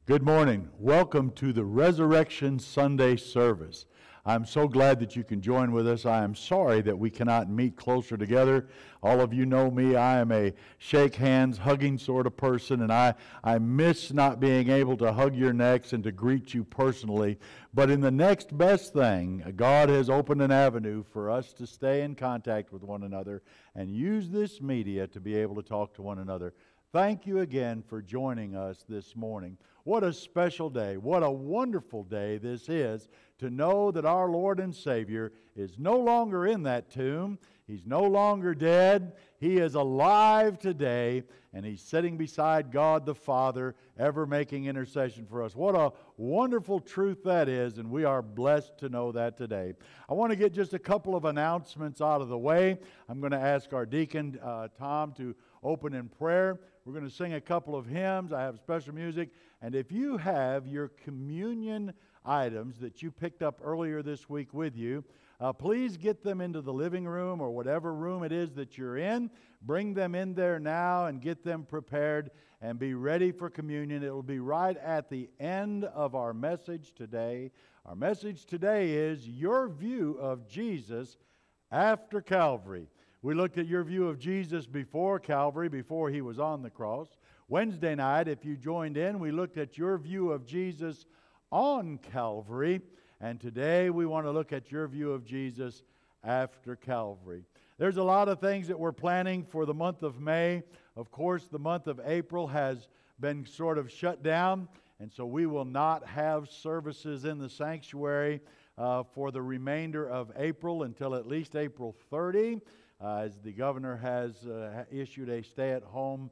Good morning. Welcome to the Resurrection Sunday service. I'm so glad that you can join with us. I am sorry that we cannot meet closer together. All of you know me. I am a shake hands, hugging sort of person, and I miss not being able to hug your necks and to greet you personally. But in the next best thing, God has opened an avenue for us to stay in contact with one another and use this media to be able to talk to one another. Thank you again for joining us this morning. What a special day. What a wonderful day this is to know that our Lord and Savior is no longer in that tomb. He's no longer dead. He is alive today, and He's sitting beside God the Father, ever making intercession for us. What a wonderful truth that is, and we are blessed to know that today. I want to get just a couple of announcements out of the way. I'm going to ask our deacon, Tom, to open in prayer. We're going to sing a couple of hymns. I have special music. And if you have your communion items that you picked up earlier this week with you, please get them into the living room or whatever room it is that you're in. Bring them in there now and get them prepared and be ready for communion. It will be right at the end of our message today. Our message today is your view of Jesus after Calvary. We looked at your view of Jesus before Calvary, before He was on the cross. Wednesday night, if you joined in, we looked at your view of Jesus on Calvary. And today we want to look at your view of Jesus after Calvary. There's a lot of things that we're planning for the month of May. Of course, the month of April has been sort of shut down, and so we will not have services in the sanctuary for the remainder of April until at least April 30. As the governor has issued a stay-at-home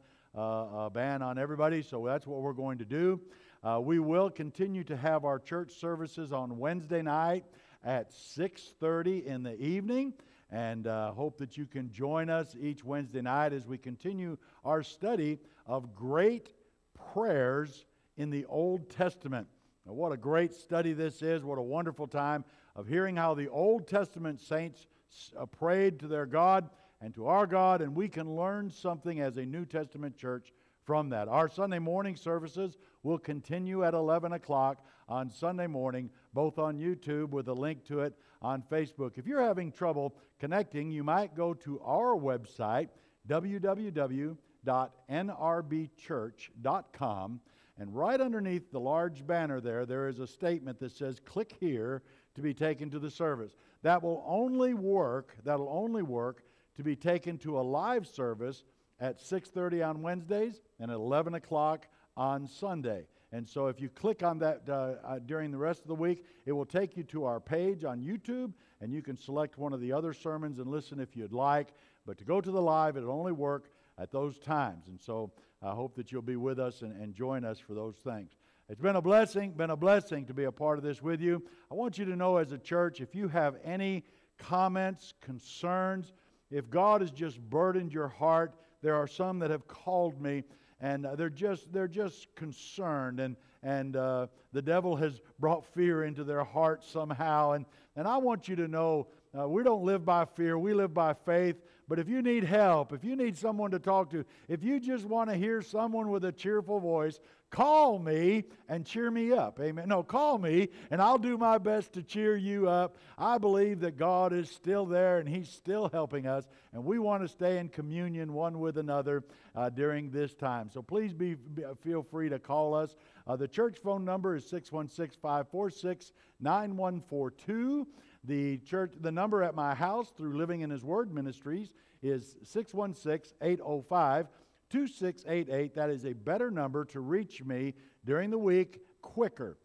ban on everybody, so that's what we're going to do. We will continue to have our church services on Wednesday night at 6:30 in the evening, and hope that you can join us each Wednesday night as we continue our study of great prayers in the Old Testament. Now, what a great study this is. What a wonderful time of hearing how the Old Testament saints prayed to their God and to our God, and we can learn something as a New Testament church from that. Our Sunday morning services will continue at 11 o'clock on Sunday morning, both on YouTube with a link to it on Facebook. If you're having trouble connecting, you might go to our website, www.nrbchurch.com, and right underneath the large banner there is a statement that says, "Click here to be taken to the service." That'll only work to be taken to a live service at 6:30 on Wednesdays and at 11 o'clock on Sunday. And so if you click on that during the rest of the week, it will take you to our page on YouTube, and you can select one of the other sermons and listen if you'd like. But to go to the live, it'll only work at those times. And so I hope that you'll be with us and join us for those things. It's been a blessing to be a part of this with you. I want you to know as a church, if you have any comments, concerns, if God has just burdened your heart, there are some that have called me, and they're just concerned, and the devil has brought fear into their heart somehow. And I want you to know, we don't live by fear, we live by faith. But if you need help, if you need someone to talk to, if you just want to hear someone with a cheerful voice, call me and cheer me up. Amen. No, call me and I'll do my best to cheer you up. I believe that God is still there and He's still helping us, and we want to stay in communion one with another during this time. So please feel free to call us. The church phone number is 616-546-9142. The number at my house through Living in His Word Ministries is 616-805-2688. That is a better number to reach me during the week quicker.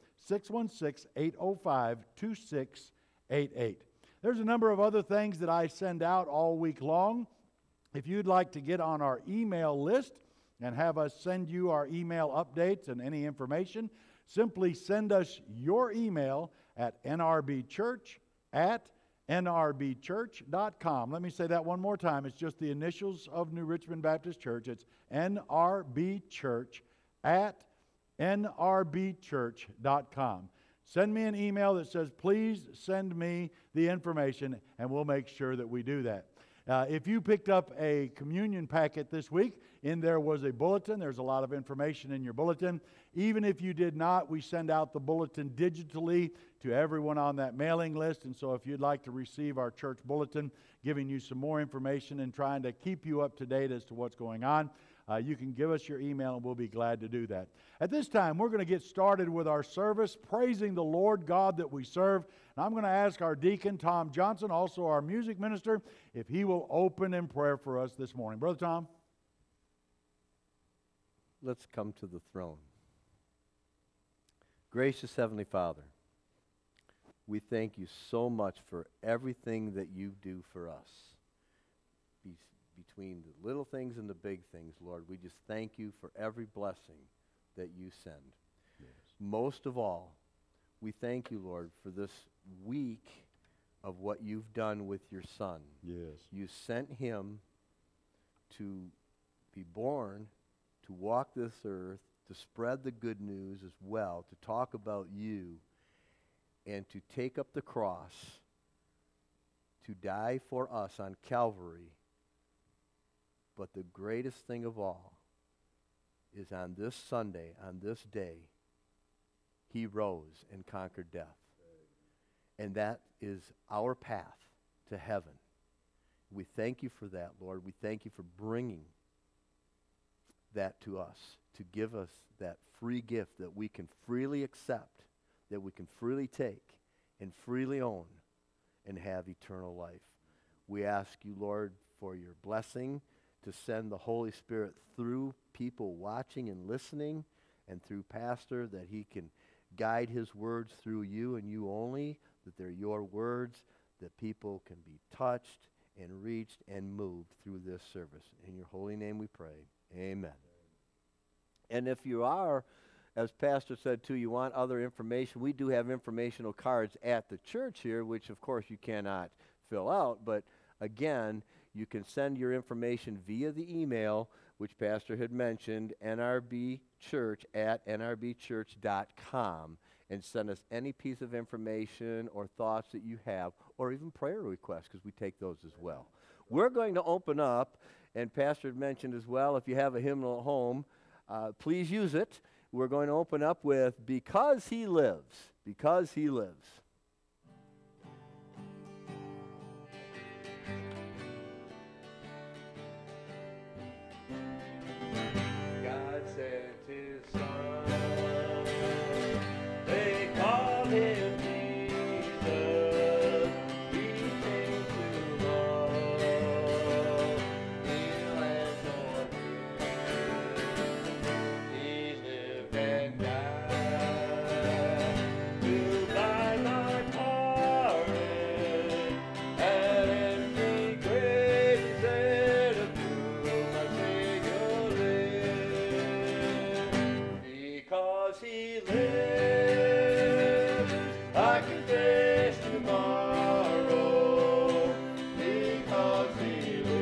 616-805-2688. There's a number of other things that I send out all week long. If you'd like to get on our email list and have us send you our email updates and any information, simply send us your email at nrbchurch@nrbchurch.com. Let me say that one more time. It's just the initials of New Richmond Baptist Church. It's nrbchurch@nrbchurch.com. Send me an email that says, please send me the information, and we'll make sure that we do that. If you picked up a communion packet this week, in there was a bulletin. There's a lot of information in your bulletin. Even if you did not, we send out the bulletin digitally to everyone on that mailing list. And so if you'd like to receive our church bulletin, giving you some more information and trying to keep you up to date as to what's going on, you can give us your email and we'll be glad to do that. At this time, we're going to get started with our service, praising the Lord God that we serve. And I'm going to ask our deacon, Tom Johnson, also our music minister, if he will open in prayer for us this morning. Brother Tom. Let's come to the throne. Gracious Heavenly Father, we thank you so much for everything that you do for us. Between the little things and the big things, Lord, we just thank you for every blessing that you send. Yes. Most of all, we thank you, Lord, for this week of what you've done with your Son. Yes. You sent him to be born, to walk this earth, to spread the good news as well, to talk about you, and to take up the cross, to die for us on Calvary. But the greatest thing of all is on this Sunday, on this day, he rose and conquered death. And that is our path to heaven. We thank you for that, Lord. We thank you for bringing that to us, to give us that free gift that we can freely accept, that we can freely take and freely own and have eternal life. We ask you, Lord, for your blessing to send the Holy Spirit through people watching and listening and through Pastor, that he can guide his words through you and you only, that they're your words, that people can be touched and reached and moved through this service. In your holy name we pray. Amen. And if you are, as Pastor said too, you want other information, we do have informational cards at the church here, which of course you cannot fill out, but again, you can send your information via the email, which Pastor had mentioned, nrbchurch@nrbchurch.com, and send us any piece of information or thoughts that you have, or even prayer requests, because we take those as well. We're going to open up, and Pastor had mentioned as well, if you have a hymnal at home, please use it. We're going to open up with Because He Lives. Because He Lives. God sent his Son, they call him Jesus. He came to love, heal and forgive. He lived and died to buy my pardon. An empty grave set of doom, my Savior lived. Because he lives, I can face tomorrow. Because he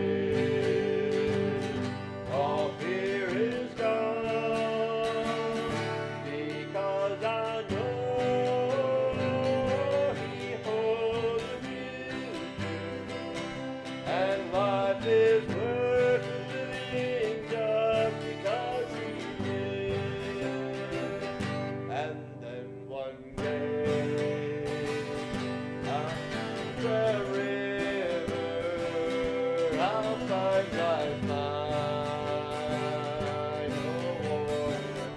lives, all fear is gone. Because I know he holds the future, and life is worth living just because he lives. And then one day I'll cross the river, I'll find life mine, no warrior.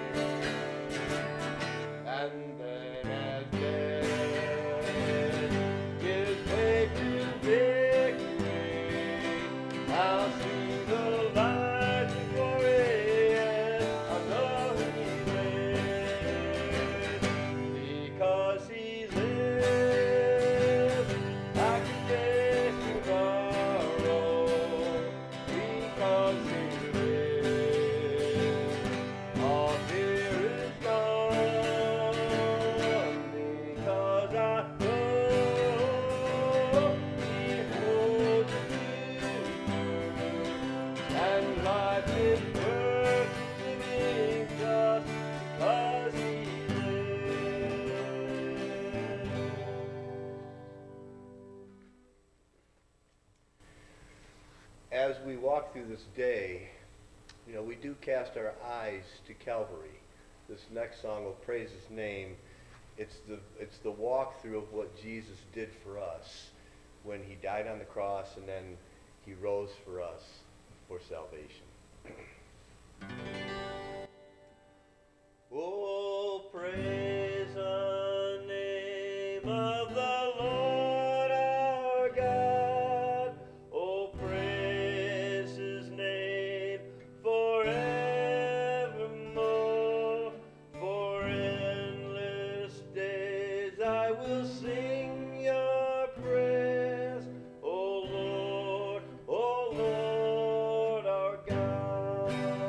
And then as death gives way to victory, I'll see the light before it. I know he lives. Because he lives, I can face tomorrow. as we walk through this day, we do cast our eyes to Calvary. This next song will praise His name. It's the walkthrough of what Jesus did for us when He died on the cross and then He rose for us for salvation. Oh, praise the name of the Lord our God. Oh, praise His name forevermore. For endless days I will sing your praise. Oh, Lord our God.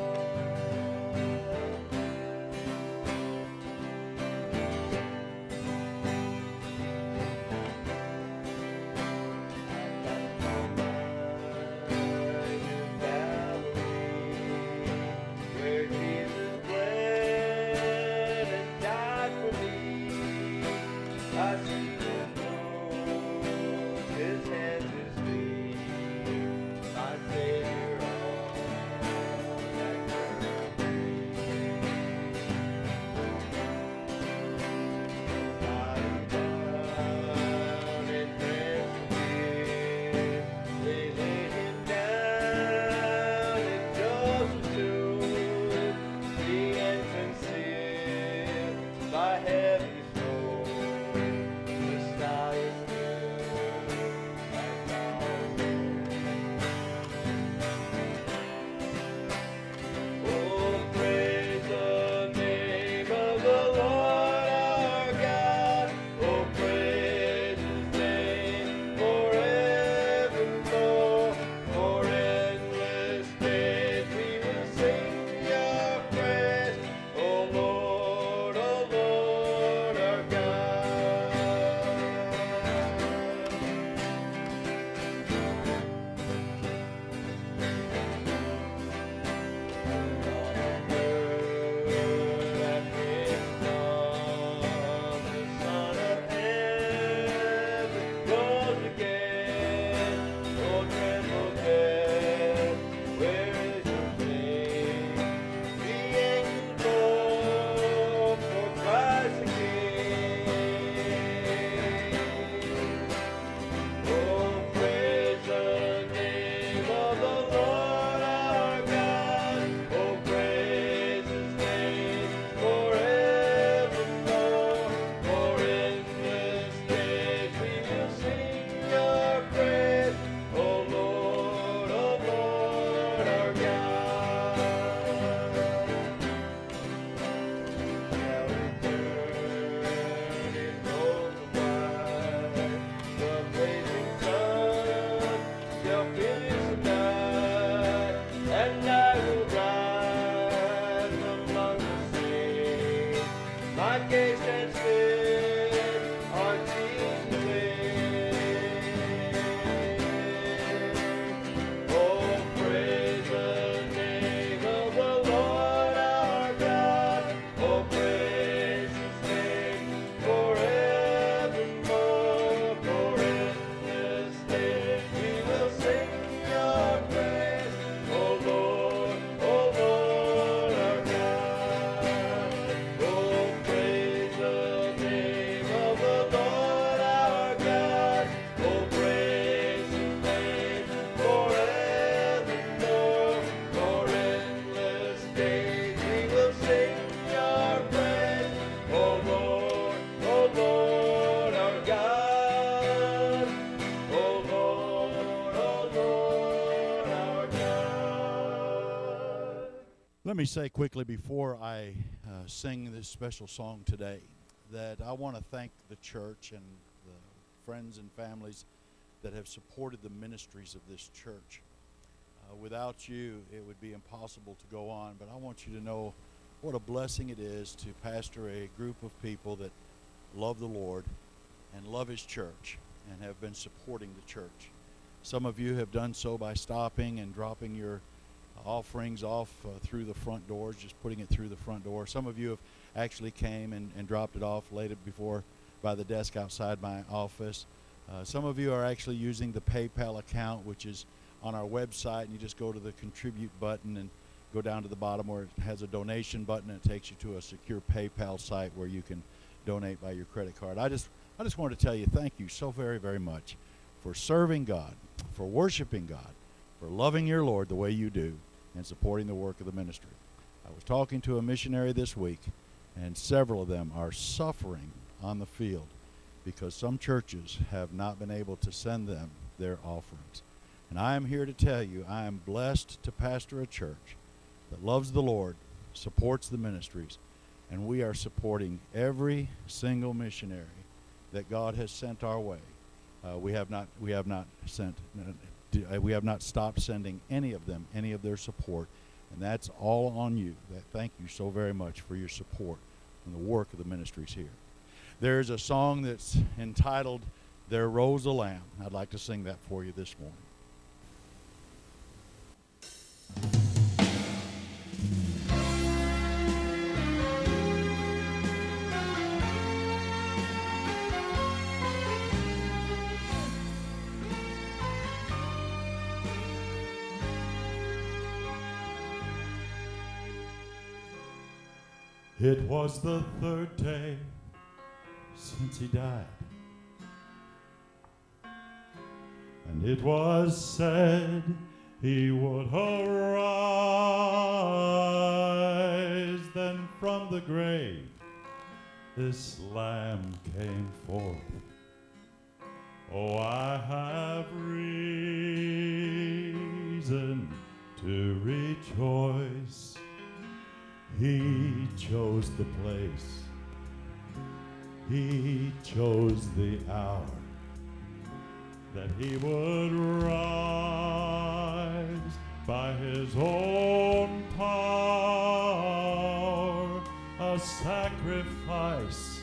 Where Jesus bled and died for me, I see His wounds, His hands, His feet, my Savior on that cross. Body bound in transfigured, they laid Him down in Joseph's tomb, the entrance sealed by heavy stone. The sky is filled by oh, praise the name of the Lord our God. Oh, praise His name forevermore. For endless days we will sing your praise. Oh, Lord our God. Oh, praise the name of the Lord our God. Oh, praise His name forevermore. For endless days we will sing your praise. Oh, Lord our God. Shall return in golden white, the blazing sun shall finish the night, and I will rise among the saints. My gaze stands fixed on Jesus' face. Oh, praise the name of the Lord our God. Oh, praise His name forevermore. For endless days we will sing your praise. Oh, Lord our God. Oh, praise the name of the Lord our God. Oh, praise His name forevermore. For endless days we will sing your praise. Oh, Lord our God. Oh, Lord our God. Let me say quickly before I sing this special song today that I want to thank the church and the friends and families that have supported the ministries of this church. Without you, it would be impossible to go on, but I want you to know what a blessing it is to pastor a group of people that love the Lord and love His church and have been supporting the church. Some of you have done so by stopping and dropping your offerings off through the front doors, just putting it through the front door. Some of you have actually came and dropped it off, laid it before by the desk outside my office. Some of you are actually using the PayPal account, which is on our website, and you just go to the contribute button and go down to the bottom where it has a donation button, and it takes you to a secure PayPal site where you can donate by your credit card. I just want to tell you thank you so very, very much for serving God, for worshiping God, for loving your Lord the way you do, and supporting the work of the ministry. I was talking to a missionary this week, and several of them are suffering on the field because some churches have not been able to send them their offerings. And I am here to tell you, I am blessed to pastor a church that loves the Lord, supports the ministries, and we are supporting every single missionary that God has sent our way. We have not stopped sending any of them any of their support, and that's all on you. Thank you so very much for your support in the work of the ministries here. There's a song that's entitled "There Rose a Lamb." I'd like to sing that for you this morning. It was the third day since he died, and it was said he would arise. Then from the grave this lamb came forth. Oh, I have reason to rejoice. He chose the place, he chose the hour that he would rise by his own power, a sacrifice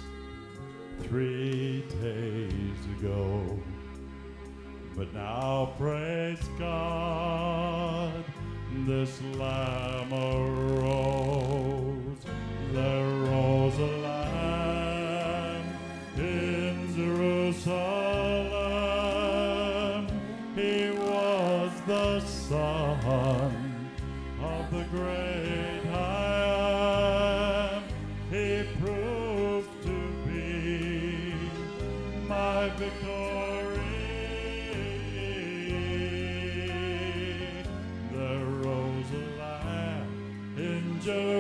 3 days ago. But now, praise God, this lamb arose. There rose a lamb in Jerusalem. He was the Son of the great I Am. He proved to be my victory. There rose a lamb in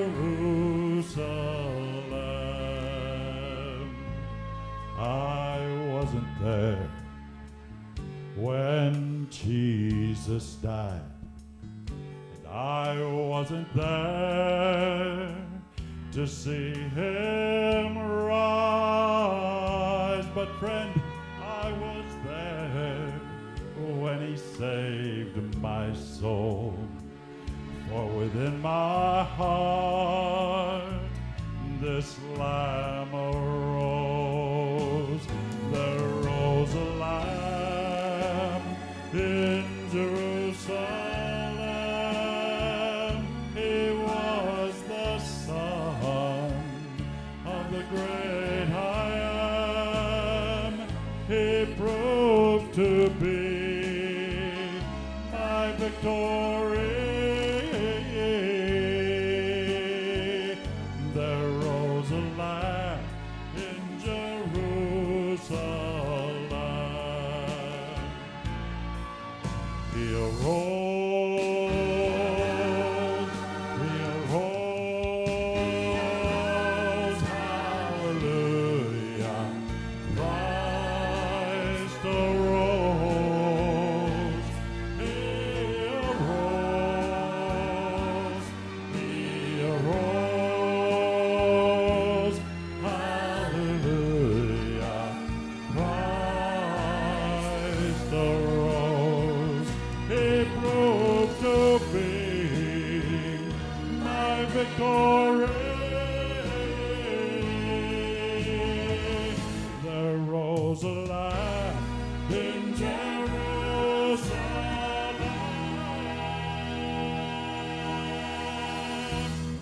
Jerusalem. I wasn't there when Jesus died, and I wasn't there to see him rise, but friend, I was there when he saved my soul. For within my heart this lamb arose. There rose a lamb in Jerusalem. He was the Son of the great I Am. He proved to be my victory. There rose a lamb in Jerusalem. He arose, he arose, hallelujah. Christ arose, he arose, hallelujah. Christ arose, he proved to be my victory. There rose a lamb in Jerusalem.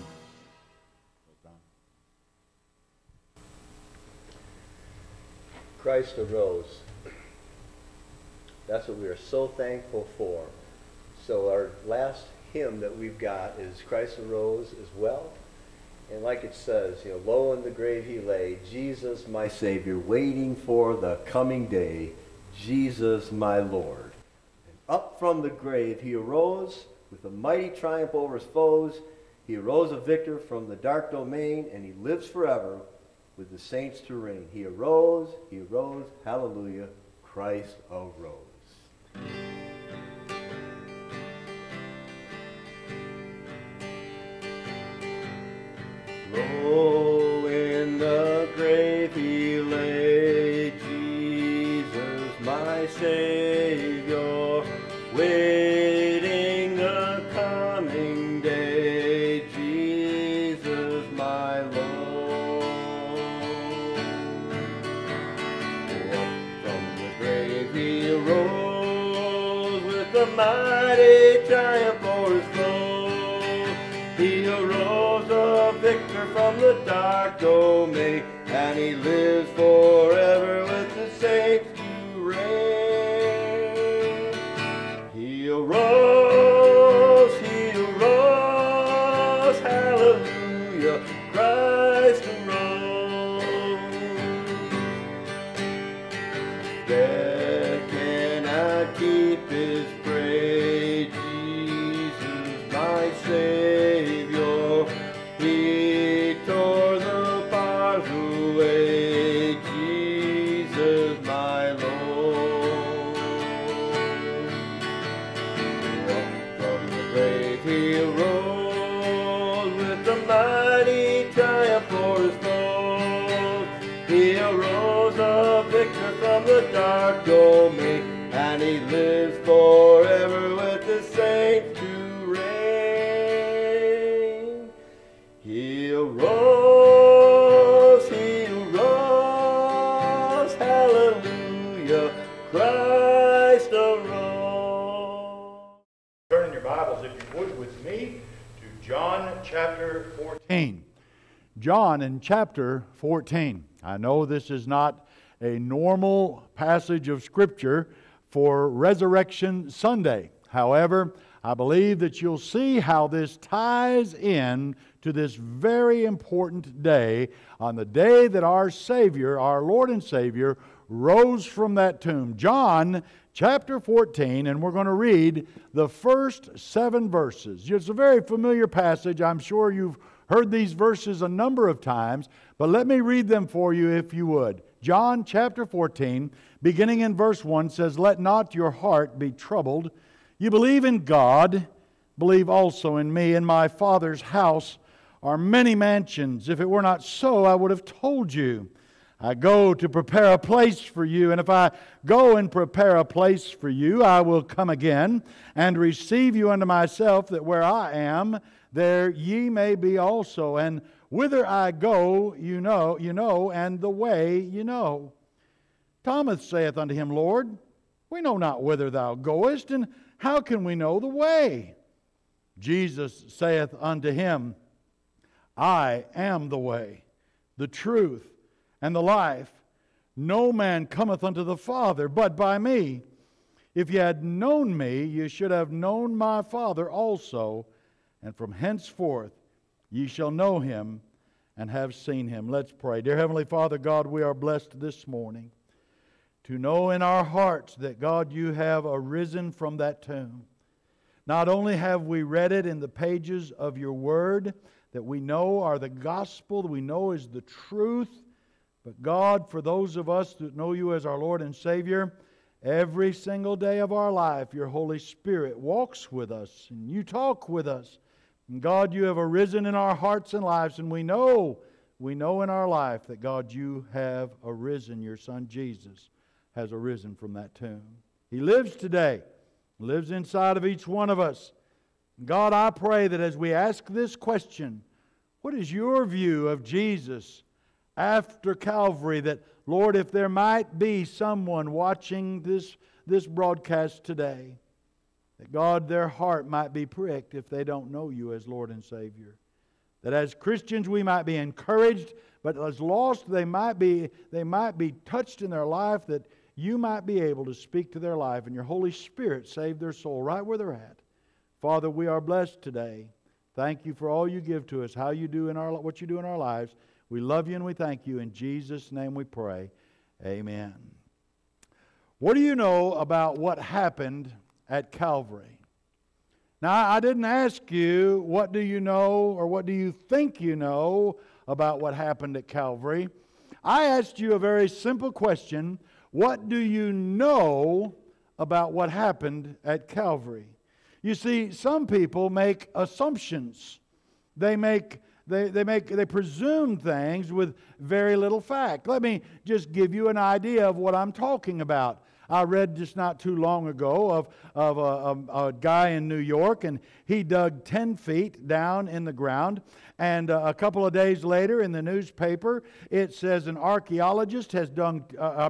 Christ arose. That's what we are so thankful for. So our last hymn that we've got is Christ arose as well. And like it says, low in the grave he lay, Jesus my Savior, waiting for the coming day, Jesus my Lord. And up from the grave he arose with a mighty triumph over his foes. He arose a victor from the dark domain, and he lives forever with the saints to reign. He arose, hallelujah, Christ arose. Low in the grave he lay, Jesus my Savior, waiting the coming day, Jesus my Lord. Up from the grave he arose with a mighty triumph o'er his foes. He arose a victor from the dark domain, and he lives forever with the saints to reign. He arose, hallelujah, Christ arose. Death cannot keep his prey, Jesus my Savior. He tore the bars away, Jesus my Lord. Up from the grave he arose with a mighty triumph o'er his foes. He arose a victor from the dark domain, and he lives forever with the saints to reign. He arose, hallelujah, Christ arose. Turn in your Bibles, if you would, with me to John chapter 14. John in chapter 14. I know this is not a normal passage of Scripture for Resurrection Sunday. However, I believe that you'll see how this ties in to this very important day, on the day that our Savior, our Lord and Savior, rose from that tomb. John chapter 14, and we're going to read the first 7 verses. It's a very familiar passage. I'm sure you've heard these verses a number of times, but let me read them for you if you would. John chapter 14, beginning in verse 1, says, "Let not your heart be troubled. You believe in God, believe also in me. In my Father's house are many mansions. If it were not so, I would have told you. I go to prepare a place for you, and if I go and prepare a place for you, I will come again and receive you unto myself, that where I am, there ye may be also. And whither I go, you know, and the way you know." Thomas saith unto him, "Lord, we know not whither thou goest, and how can we know the way?" Jesus saith unto him, "I am the way, the truth, and the life. No man cometh unto the Father but by me. If ye had known me, ye should have known my Father also, and from henceforth ye shall know him and have seen him." Let's pray. Dear Heavenly Father, God, we are blessed this morning to know in our hearts that, God, you have arisen from that tomb. Not only have we read it in the pages of your word that we know are the gospel, that we know is the truth, but God, for those of us that know you as our Lord and Savior, every single day of our life, your Holy Spirit walks with us and you talk with us. And God, you have arisen in our hearts and lives, and we know in our life that, God, you have arisen. Your Son Jesus has arisen from that tomb. He lives today, lives inside of each one of us. God, I pray that as we ask this question, what is your view of Jesus after Calvary, that, Lord, if there might be someone watching this broadcast today, that, God, their heart might be pricked if they don't know you as Lord and Savior. That as Christians we might be encouraged, but as lost they might be touched in their life, that you might be able to speak to their life and your Holy Spirit save their soul right where they're at. Father, we are blessed today. Thank you for all you give to us, how you do what you do in our lives. We love you and we thank you. In Jesus' name we pray. Amen. What do you know about what happened at Calvary? Now, I didn't ask you, what do you know or what do you think you know about what happened at Calvary? I asked you a very simple question. What do you know about what happened at Calvary? You see, some people make assumptions. They presume things with very little fact. Let me just give you an idea of what I'm talking about. I read just not too long ago of a guy in New York, and he dug 10 feet down in the ground. And a couple of days later in the newspaper, it says an archaeologist has dug,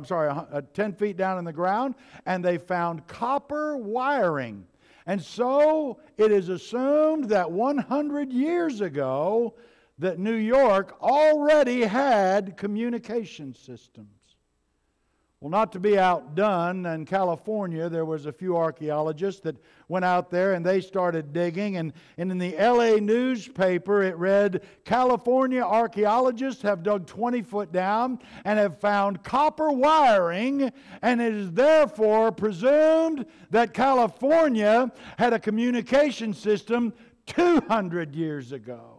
10 feet down in the ground, and they found copper wiring. And so it is assumed that 100 years ago that New York already had communication systems. Well, not to be outdone, in California there was a few archaeologists that went out there and they started digging, and in the LA newspaper it read, California archaeologists have dug 20 foot down and have found copper wiring, and it is therefore presumed that California had a communication system 200 years ago.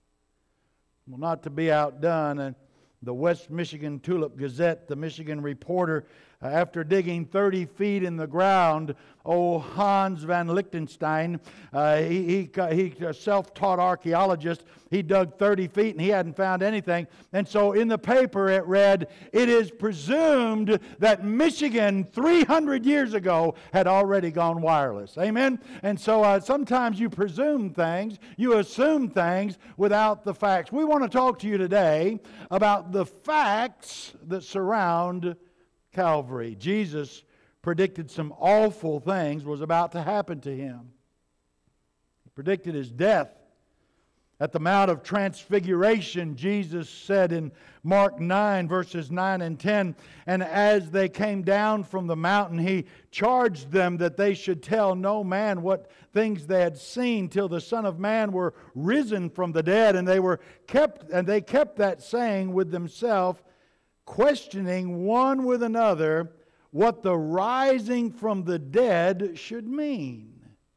Well, not to be outdone, and the West Michigan Tulip Gazette, the Michigan reporter, after digging 30 feet in the ground, Hans van Lichtenstein, he a self-taught archaeologist, he dug 30 feet and he hadn't found anything. And so in the paper it read, it is presumed that Michigan 300 years ago had already gone wireless. Amen? And so sometimes you presume things, you assume things without the facts. We want to talk to you today about the facts that surround Calvary. Jesus predicted some awful things was about to happen to him. He predicted his death. At the Mount of Transfiguration, Jesus said in Mark 9, verses 9 and 10, and as they came down from the mountain, he charged them that they should tell no man what things they had seen till the Son of Man were risen from the dead. And they kept that saying with themselves, questioning one with another what the rising from the dead should mean.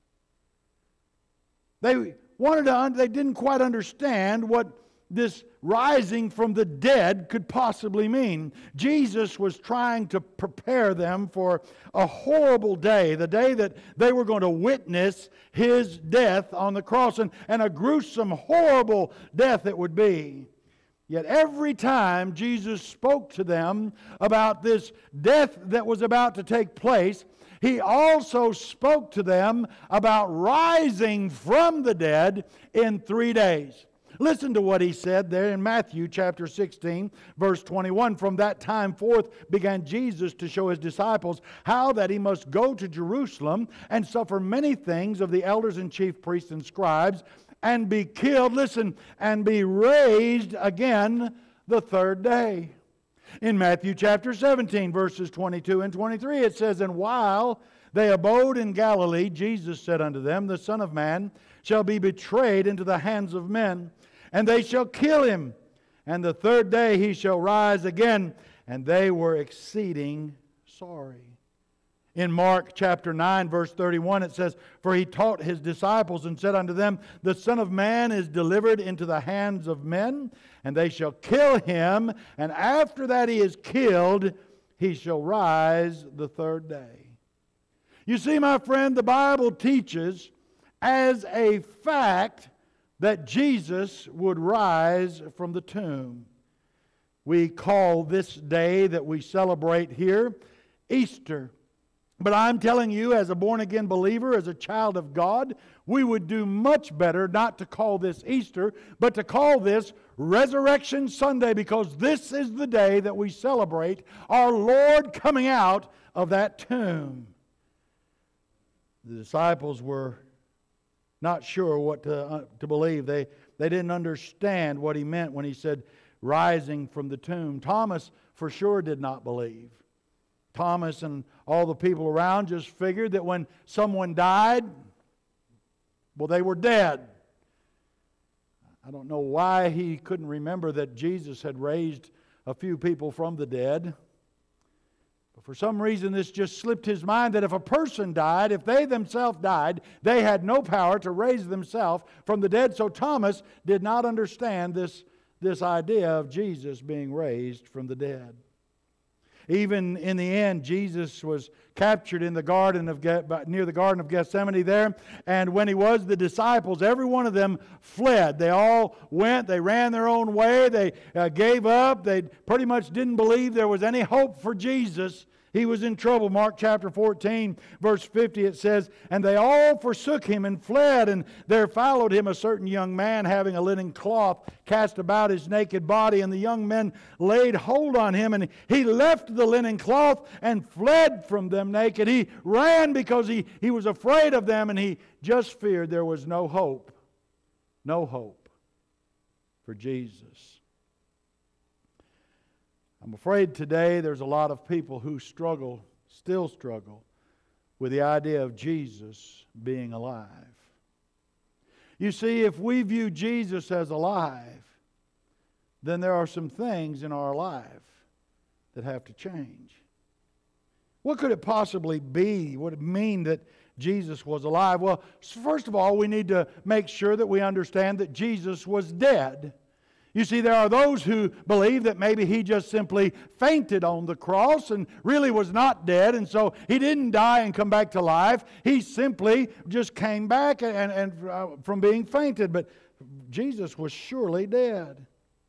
They didn't quite understand what this rising from the dead could possibly mean. Jesus was trying to prepare them for a horrible day, the day that they were going to witness His death on the cross, and a gruesome, horrible death it would be. Yet every time Jesus spoke to them about this death that was about to take place, He also spoke to them about rising from the dead in 3 days. Listen to what He said there in Matthew chapter 16, verse 21. From that time forth began Jesus to show His disciples how that He must go to Jerusalem and suffer many things of the elders and chief priests and scribes, and be killed, listen, and be raised again the third day. In Matthew chapter 17, verses 22 and 23, it says, and while they abode in Galilee, Jesus said unto them, the Son of Man shall be betrayed into the hands of men, and they shall kill Him, and the third day He shall rise again. And they were exceeding sorry. In Mark chapter 9, verse 31, it says, for He taught His disciples and said unto them, the Son of Man is delivered into the hands of men, and they shall kill Him, and after that He is killed, He shall rise the third day. You see, my friend, the Bible teaches as a fact that Jesus would rise from the tomb. We call this day that we celebrate here Easter. But I'm telling you, as a born-again believer, as a child of God, we would do much better not to call this Easter, but to call this Resurrection Sunday, because this is the day that we celebrate our Lord coming out of that tomb. The disciples were not sure what to believe. They didn't understand what He meant when He said rising from the tomb. Thomas for sure did not believe. Thomas and all the people around just figured that when someone died, Well, they were dead. I don't know why he couldn't remember that Jesus had raised a few people from the dead. But for some reason, this just slipped his mind that if a person died, if they themselves died, they had no power to raise themselves from the dead. So Thomas did not understand this idea of Jesus being raised from the dead. Even in the end, Jesus was captured in the garden of near the Garden of Gethsemane there. And when he was, the disciples, every one of them fled. They all went. They ran their own way. They gave up. They pretty much didn't believe there was any hope for Jesus. He was in trouble. Mark chapter 14, verse 50, it says, "And they all forsook him and fled, and there followed him a certain young man having a linen cloth cast about his naked body. And the young men laid hold on him, and he left the linen cloth and fled from them naked." He ran because he was afraid of them, and he just feared there was no hope for Jesus. I'm afraid today there's a lot of people who still struggle with the idea of Jesus being alive. You see, if we view Jesus as alive, then there are some things in our life that have to change. What could it possibly be? Would it mean that Jesus was alive? Well, first of all, we need to make sure that we understand that Jesus was dead. You see, there are those who believe that maybe he just simply fainted on the cross and really was not dead, and so he didn't die and come back to life. He simply just came back and from being fainted. But Jesus was surely dead.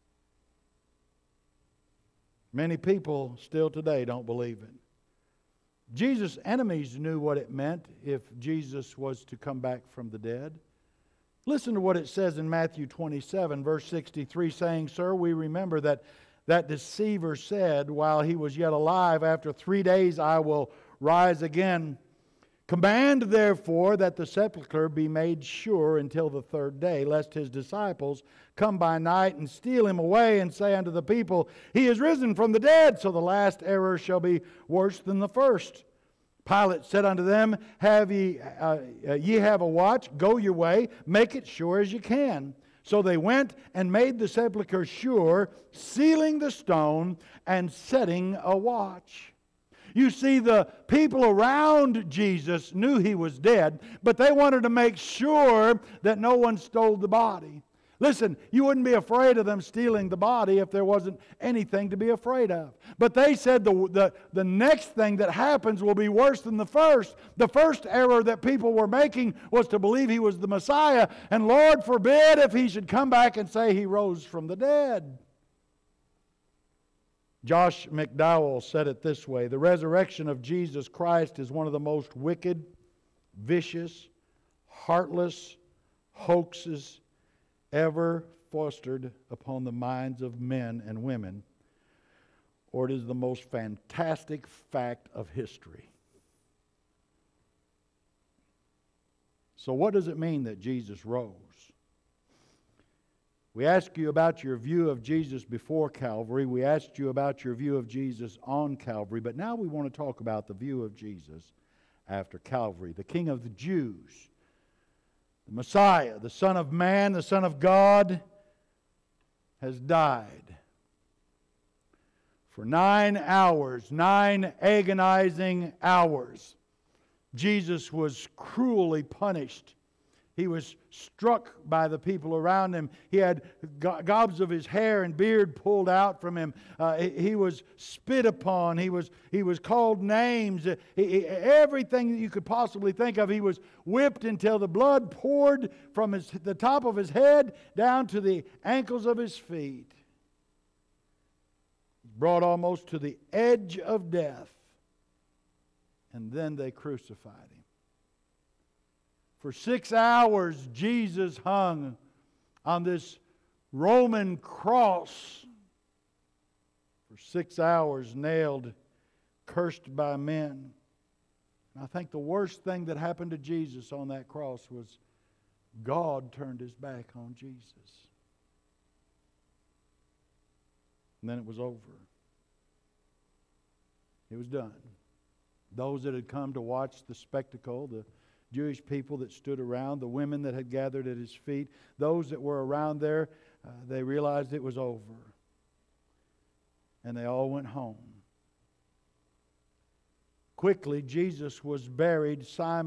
Many people still today don't believe it. Jesus' enemies knew what it meant if Jesus was to come back from the dead. Listen to what it says in Matthew 27, verse 63, saying, "Sir, we remember that deceiver said while he was yet alive, 'After 3 days I will rise again.' Command, therefore, that the sepulchre be made sure until the third day, lest his disciples come by night and steal him away and say unto the people, 'He is risen from the dead,' so the last error shall be worse than the first." Pilate said unto them, ye have a watch, go your way, make it sure as you can. So they went and made the sepulchre sure, sealing the stone and setting a watch. You see, the people around Jesus knew he was dead, but they wanted to make sure that no one stole the body. Listen, you wouldn't be afraid of them stealing the body if there wasn't anything to be afraid of. But they said the next thing that happens will be worse than the first. The first error that people were making was to believe he was the Messiah. And Lord forbid if he should come back and say he rose from the dead. Josh McDowell said it this way: "The resurrection of Jesus Christ is one of the most wicked, vicious, heartless hoaxes ever fostered upon the minds of men and women, or it is the most fantastic fact of history." So what does it mean that Jesus rose? We asked you about your view of Jesus before Calvary. We asked you about your view of Jesus on Calvary. But now we want to talk about the view of Jesus after Calvary. The King of the Jews, the Messiah, the Son of Man, the Son of God, has died. For 9 hours, 9 agonizing hours, Jesus was cruelly punished. He was struck by the people around him. He had gobs of his hair and beard pulled out from him. He was spit upon. He was called names. Everything that you could possibly think of. He was whipped until the blood poured from the top of his head down to the ankles of his feet. Brought almost to the edge of death. And then they crucified him. For 6 hours, Jesus hung on this Roman cross. For 6 hours, nailed, cursed by men. And I think the worst thing that happened to Jesus on that cross was God turned his back on Jesus. And then it was over. It was done. Those that had come to watch the spectacle, the Jewish people that stood around, the women that had gathered at His feet, those that were around there, they realized it was over. And they all went home. Quickly, Jesus was buried.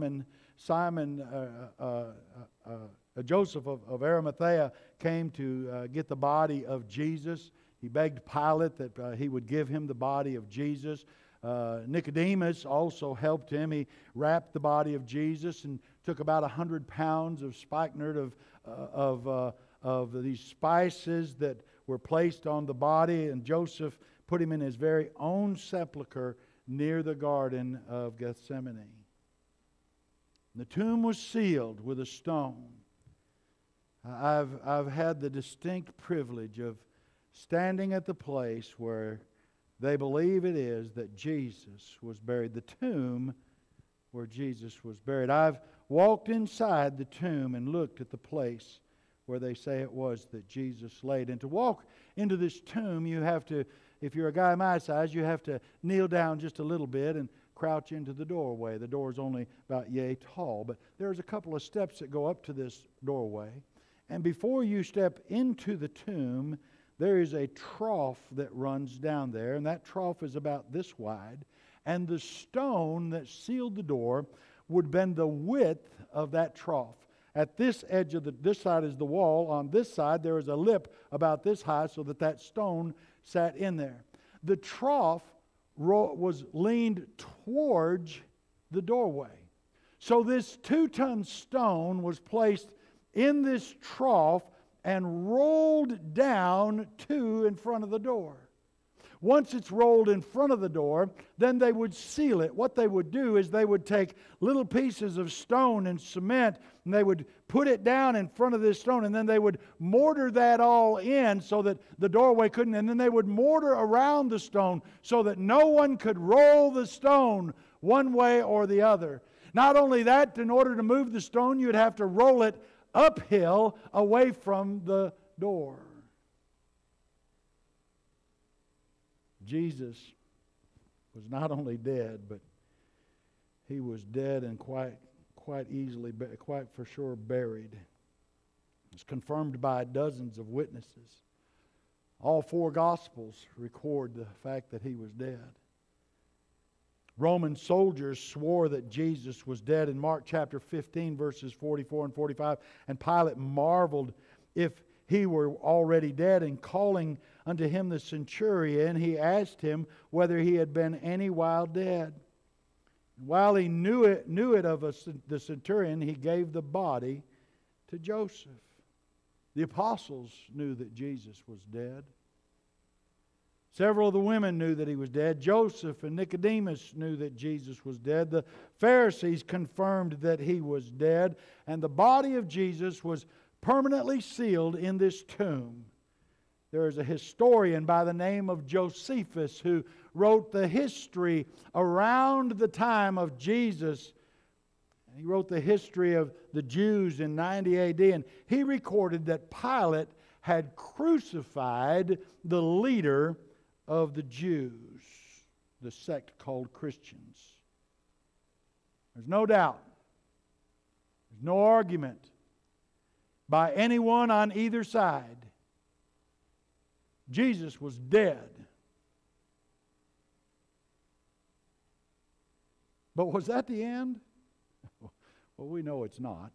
Joseph of Arimathea came to get the body of Jesus. He begged Pilate that he would give him the body of Jesus. Nicodemus also helped him. He wrapped the body of Jesus and took about 100 pounds of spikenard of these spices that were placed on the body, and Joseph put him in his very own sepulcher near the Garden of Gethsemane. The tomb was sealed with a stone. I've had the distinct privilege of standing at the place where they believe it is that Jesus was buried, the tomb where Jesus was buried. I've walked inside the tomb and looked at the place where they say it was that Jesus laid. And to walk into this tomb, you have to, if you're a guy my size, you have to kneel down just a little bit and crouch into the doorway. The door is only about yay tall, but there's a couple of steps that go up to this doorway. And before you step into the tomb, there is a trough that runs down there, and that trough is about this wide. And the stone that sealed the door would bend the width of that trough. At this edge of this side is the wall. On this side, there is a lip about this high so that stone sat in there. The trough was leaned towards the doorway. So this 2-ton stone was placed in this trough and rolled down in front of the door. Once it's rolled in front of the door, then they would seal it. What they would do is they would take little pieces of stone and cement, and they would put it down in front of this stone, and then they would mortar that all in so that the doorway couldn't, and then they would mortar around the stone so that no one could roll the stone one way or the other. Not only that, in order to move the stone, you'd have to roll it uphill away from the door. Jesus was not only dead, but He was dead and quite for sure buried. It's confirmed by dozens of witnesses. All 4 Gospels record the fact that He was dead. Roman soldiers swore that Jesus was dead in Mark chapter 15, verses 44 and 45. And Pilate marveled if He were already dead, and calling unto Him the centurion, he asked him whether he had been any while dead. While he knew it of the centurion, he gave the body to Joseph. The apostles knew that Jesus was dead. Several of the women knew that He was dead. Joseph and Nicodemus knew that Jesus was dead. The Pharisees confirmed that He was dead. And the body of Jesus was permanently sealed in this tomb. There is a historian by the name of Josephus who wrote the history around the time of Jesus. He wrote the history of the Jews in 90 AD, and he recorded that Pilate had crucified the leader of the Jews, the sect called Christians. There's no doubt, there's no argument by anyone on either side. Jesus was dead. But was that the end? Well, we know it's not.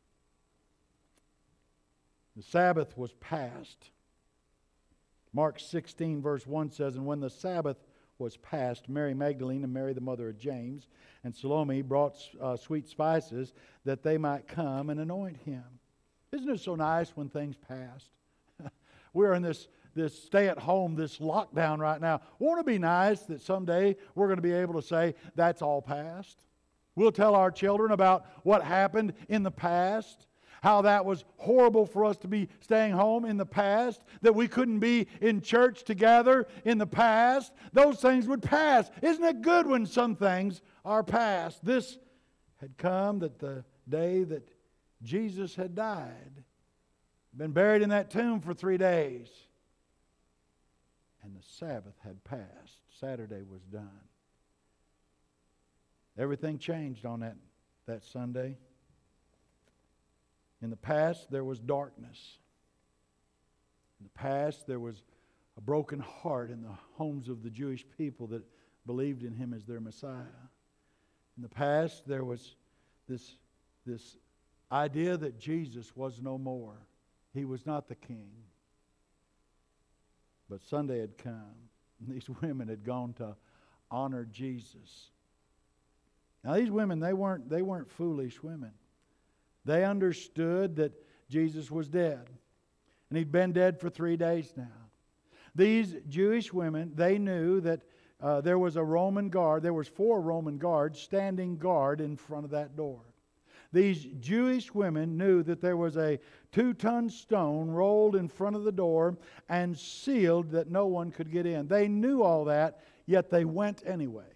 The Sabbath was past. Mark 16 verse 1 says, "And when the Sabbath was past, Mary Magdalene and Mary the mother of James and Salome brought sweet spices that they might come and anoint Him." Isn't it so nice when things passed? We're in this stay-at-home, this lockdown right now. Won't it be nice that someday we're going to be able to say, that's all past? We'll tell our children about what happened in the past, how that was horrible for us to be staying home in the past, that we couldn't be in church together in the past. Those things would pass. Isn't it good when some things are past? This had come that the day that Jesus had died, been buried in that tomb for 3 days, and the Sabbath had passed. Saturday was done. Everything changed on that Sunday. In the past, there was darkness. In the past, there was a broken heart in the homes of the Jewish people that believed in Him as their Messiah. In the past, there was this idea that Jesus was no more. He was not the king. But Sunday had come, and these women had gone to honor Jesus. Now, these women, they weren't foolish women. They understood that Jesus was dead, and He'd been dead for 3 days now. These Jewish women, they knew that there was a Roman guard. There was 4 Roman guards standing guard in front of that door. These Jewish women knew that there was a 2-ton stone rolled in front of the door and sealed that no one could get in. They knew all that, yet they went anyway.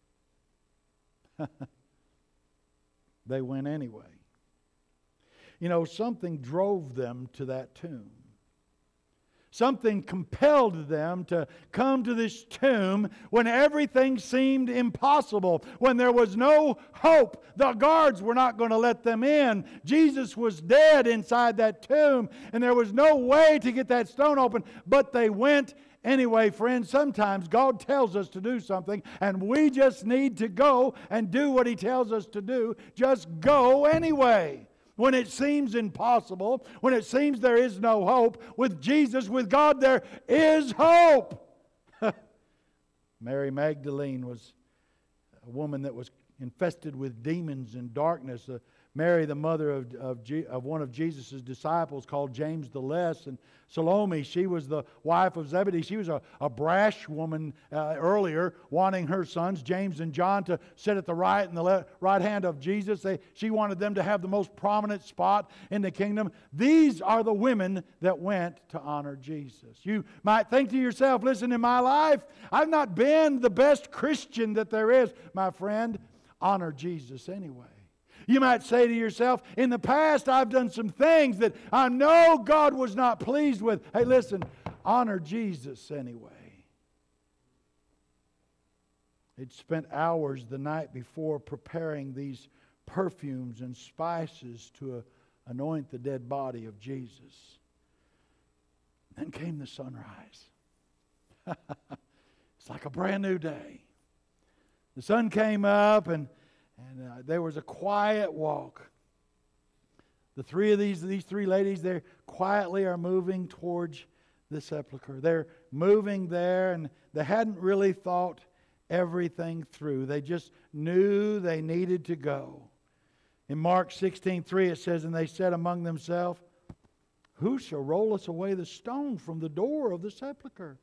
They went anyway. You know, something drove them to that tomb. Something compelled them to come to this tomb when everything seemed impossible, when there was no hope. The guards were not going to let them in. Jesus was dead inside that tomb, and there was no way to get that stone open, but they went anyway. Friends, sometimes God tells us to do something, and we just need to go and do what He tells us to do. Just go anyway. When it seems impossible, when it seems there is no hope, with Jesus, with God, there is hope. Mary Magdalene was a woman that was infested with demons and darkness. Mary, the mother of one of Jesus' disciples called James the Less, and Salome, she was the wife of Zebedee. She was a brash woman earlier, wanting her sons, James and John, to sit at the right and the right hand of Jesus. She wanted them to have the most prominent spot in the kingdom. These are the women that went to honor Jesus. You might think to yourself, listen, in my life, I've not been the best Christian that there is. My friend, honor Jesus anyway. You might say to yourself, in the past I've done some things that I know God was not pleased with. Hey, listen, honor Jesus anyway. They'd spent hours the night before preparing these perfumes and spices to anoint the dead body of Jesus. Then came the sunrise. It's like a brand new day. The sun came up and there was a quiet walk. The three of these 3 ladies, they quietly are moving towards the sepulcher. They're moving there, and they hadn't really thought everything through. They just knew they needed to go. In Mark 16:3 it says, and they said among themselves, who shall roll us away the stone from the door of the sepulcher?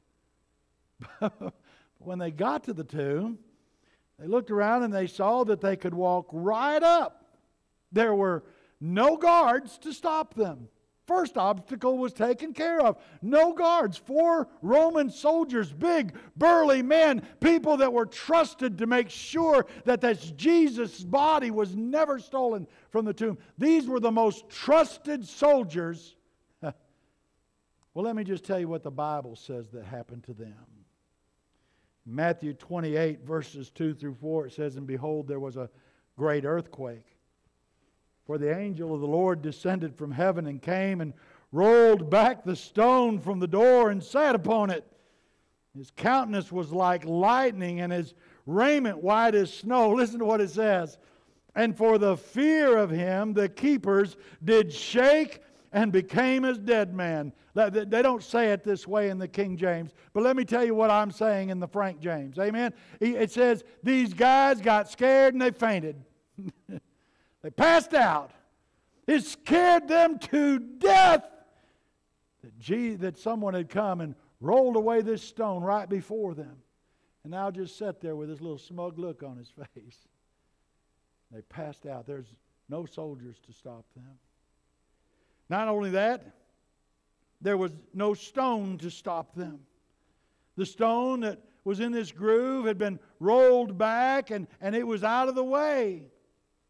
When they got to the tomb, they looked around and they saw that they could walk right up. There were no guards to stop them. First obstacle was taken care of. No guards. 4 Roman soldiers, big, burly men, people that were trusted to make sure that this Jesus' body was never stolen from the tomb. These were the most trusted soldiers. Well, let me just tell you what the Bible says that happened to them. Matthew 28, verses 2 through 4, it says, and behold, there was a great earthquake. For the angel of the Lord descended from heaven and came and rolled back the stone from the door and sat upon it. His countenance was like lightning and his raiment white as snow. Listen to what it says. And for the fear of him, the keepers did shake and became as dead men. They don't say it this way in the King James, but let me tell you what I'm saying in the Frank James. Amen? It says, these guys got scared and they fainted. They passed out. It scared them to death that someone had come and rolled away this stone right before them. And now just sat there with this little smug look on his face. They passed out. There's no soldiers to stop them. Not only that, there was no stone to stop them. The stone that was in this groove had been rolled back and it was out of the way.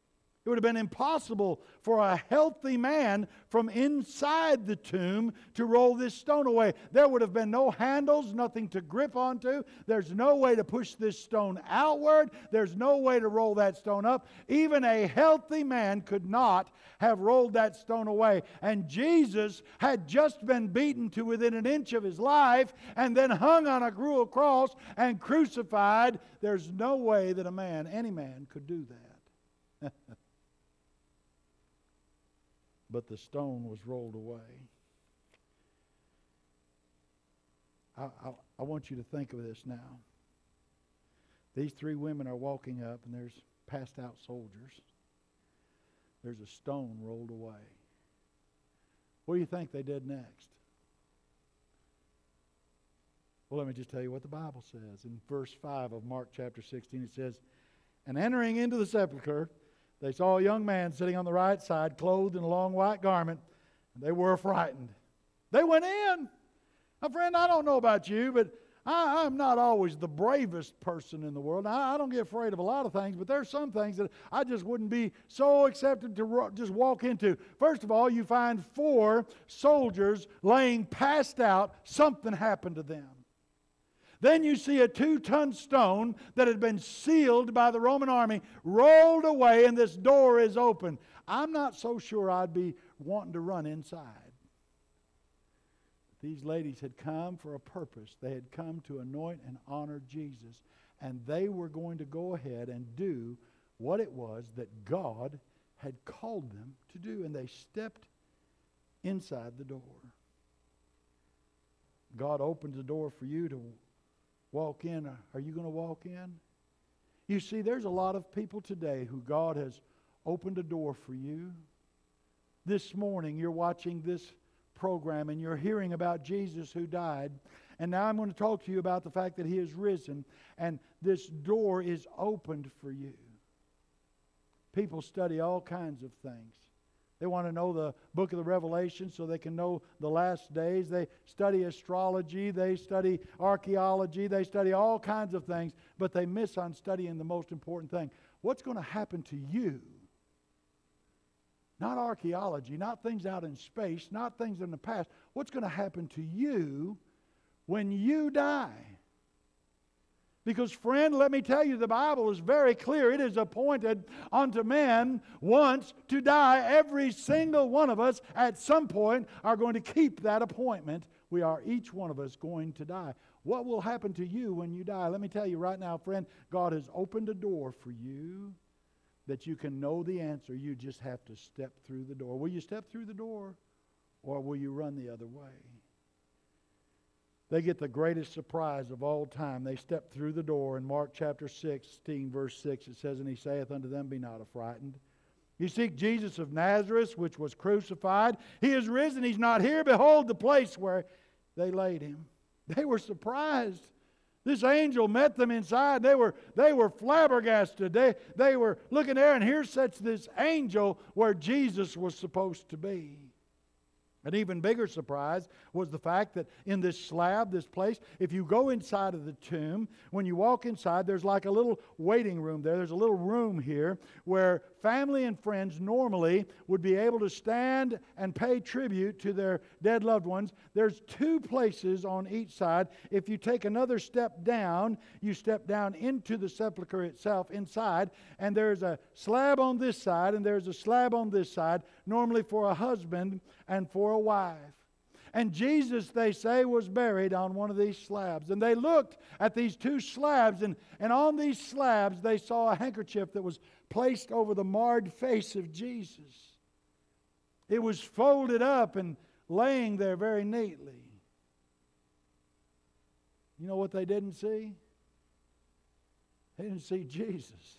It would have been impossible for a healthy man from inside the tomb to roll this stone away. There would have been no handles, nothing to grip onto. There's no way to push this stone outward. There's no way to roll that stone up. Even a healthy man could not have rolled that stone away. And Jesus had just been beaten to within an inch of his life and then hung on a cruel cross and crucified. There's no way that any man could do that. But the stone was rolled away. I want you to think of this now. These three women are walking up, and there's passed out soldiers. There's a stone rolled away. What do you think they did next? Well, let me just tell you what the Bible says. In verse 5 of Mark chapter 16, it says, "And entering into the sepulchre, they saw a young man sitting on the right side, clothed in a long white garment, and they were frightened." They went in. Now, friend, I don't know about you, but I'm not always the bravest person in the world. I don't get afraid of a lot of things, but there's some things that I just wouldn't be so accepted to just walk into. First of all, you find 4 soldiers laying passed out. Something happened to them. Then you see a 2-ton stone that had been sealed by the Roman army rolled away, and this door is open. I'm not so sure I'd be wanting to run inside. These ladies had come for a purpose. They had come to anoint and honor Jesus, and they were going to go ahead and do what it was that God had called them to do, and they stepped inside the door. God opens the door for you to walk in. Are you going to walk in? You see, there's a lot of people today who God has opened a door for you. This morning you're watching this program and you're hearing about Jesus who died. And now I'm going to talk to you about the fact that He is risen. And this door is opened for you. People study all kinds of things. They want to know the book of the Revelation so they can know the last days. They study astrology. They study archaeology. They study all kinds of things. But they miss on studying the most important thing. What's going to happen to you? Not archaeology, not things out in space, not things in the past. What's going to happen to you when you die? Because, friend, let me tell you, the Bible is very clear. It is appointed unto men once to die. Every single one of us at some point are going to keep that appointment. We are each one of us going to die. What will happen to you when you die? Let me tell you right now, friend, God has opened a door for you that you can know the answer. You just have to step through the door. Will you step through the door, or will you run the other way? They get the greatest surprise of all time. They step through the door. In Mark chapter 16, verse 6, it says, "And He saith unto them, Be not affrighted. You seek Jesus of Nazareth, which was crucified. He is risen. He's not here. Behold the place where they laid Him." They were surprised. This angel met them inside. They were flabbergasted. They were looking there, and here sits this angel where Jesus was supposed to be. An even bigger surprise was the fact that in this slab, this place, if you go inside of the tomb, when you walk inside, there's like a little waiting room there. There's a little room here where family and friends normally would be able to stand and pay tribute to their dead loved ones. There's 2 places on each side. If you take another step down, you step down into the sepulcher itself inside, and there's a slab on this side and there's a slab on this side, normally for a husband and for a wife. And Jesus, they say, was buried on one of these slabs. And they looked at these 2 slabs, and on these slabs they saw a handkerchief that was placed over the marred face of Jesus. It was folded up and laying there very neatly. You know what they didn't see? They didn't see Jesus.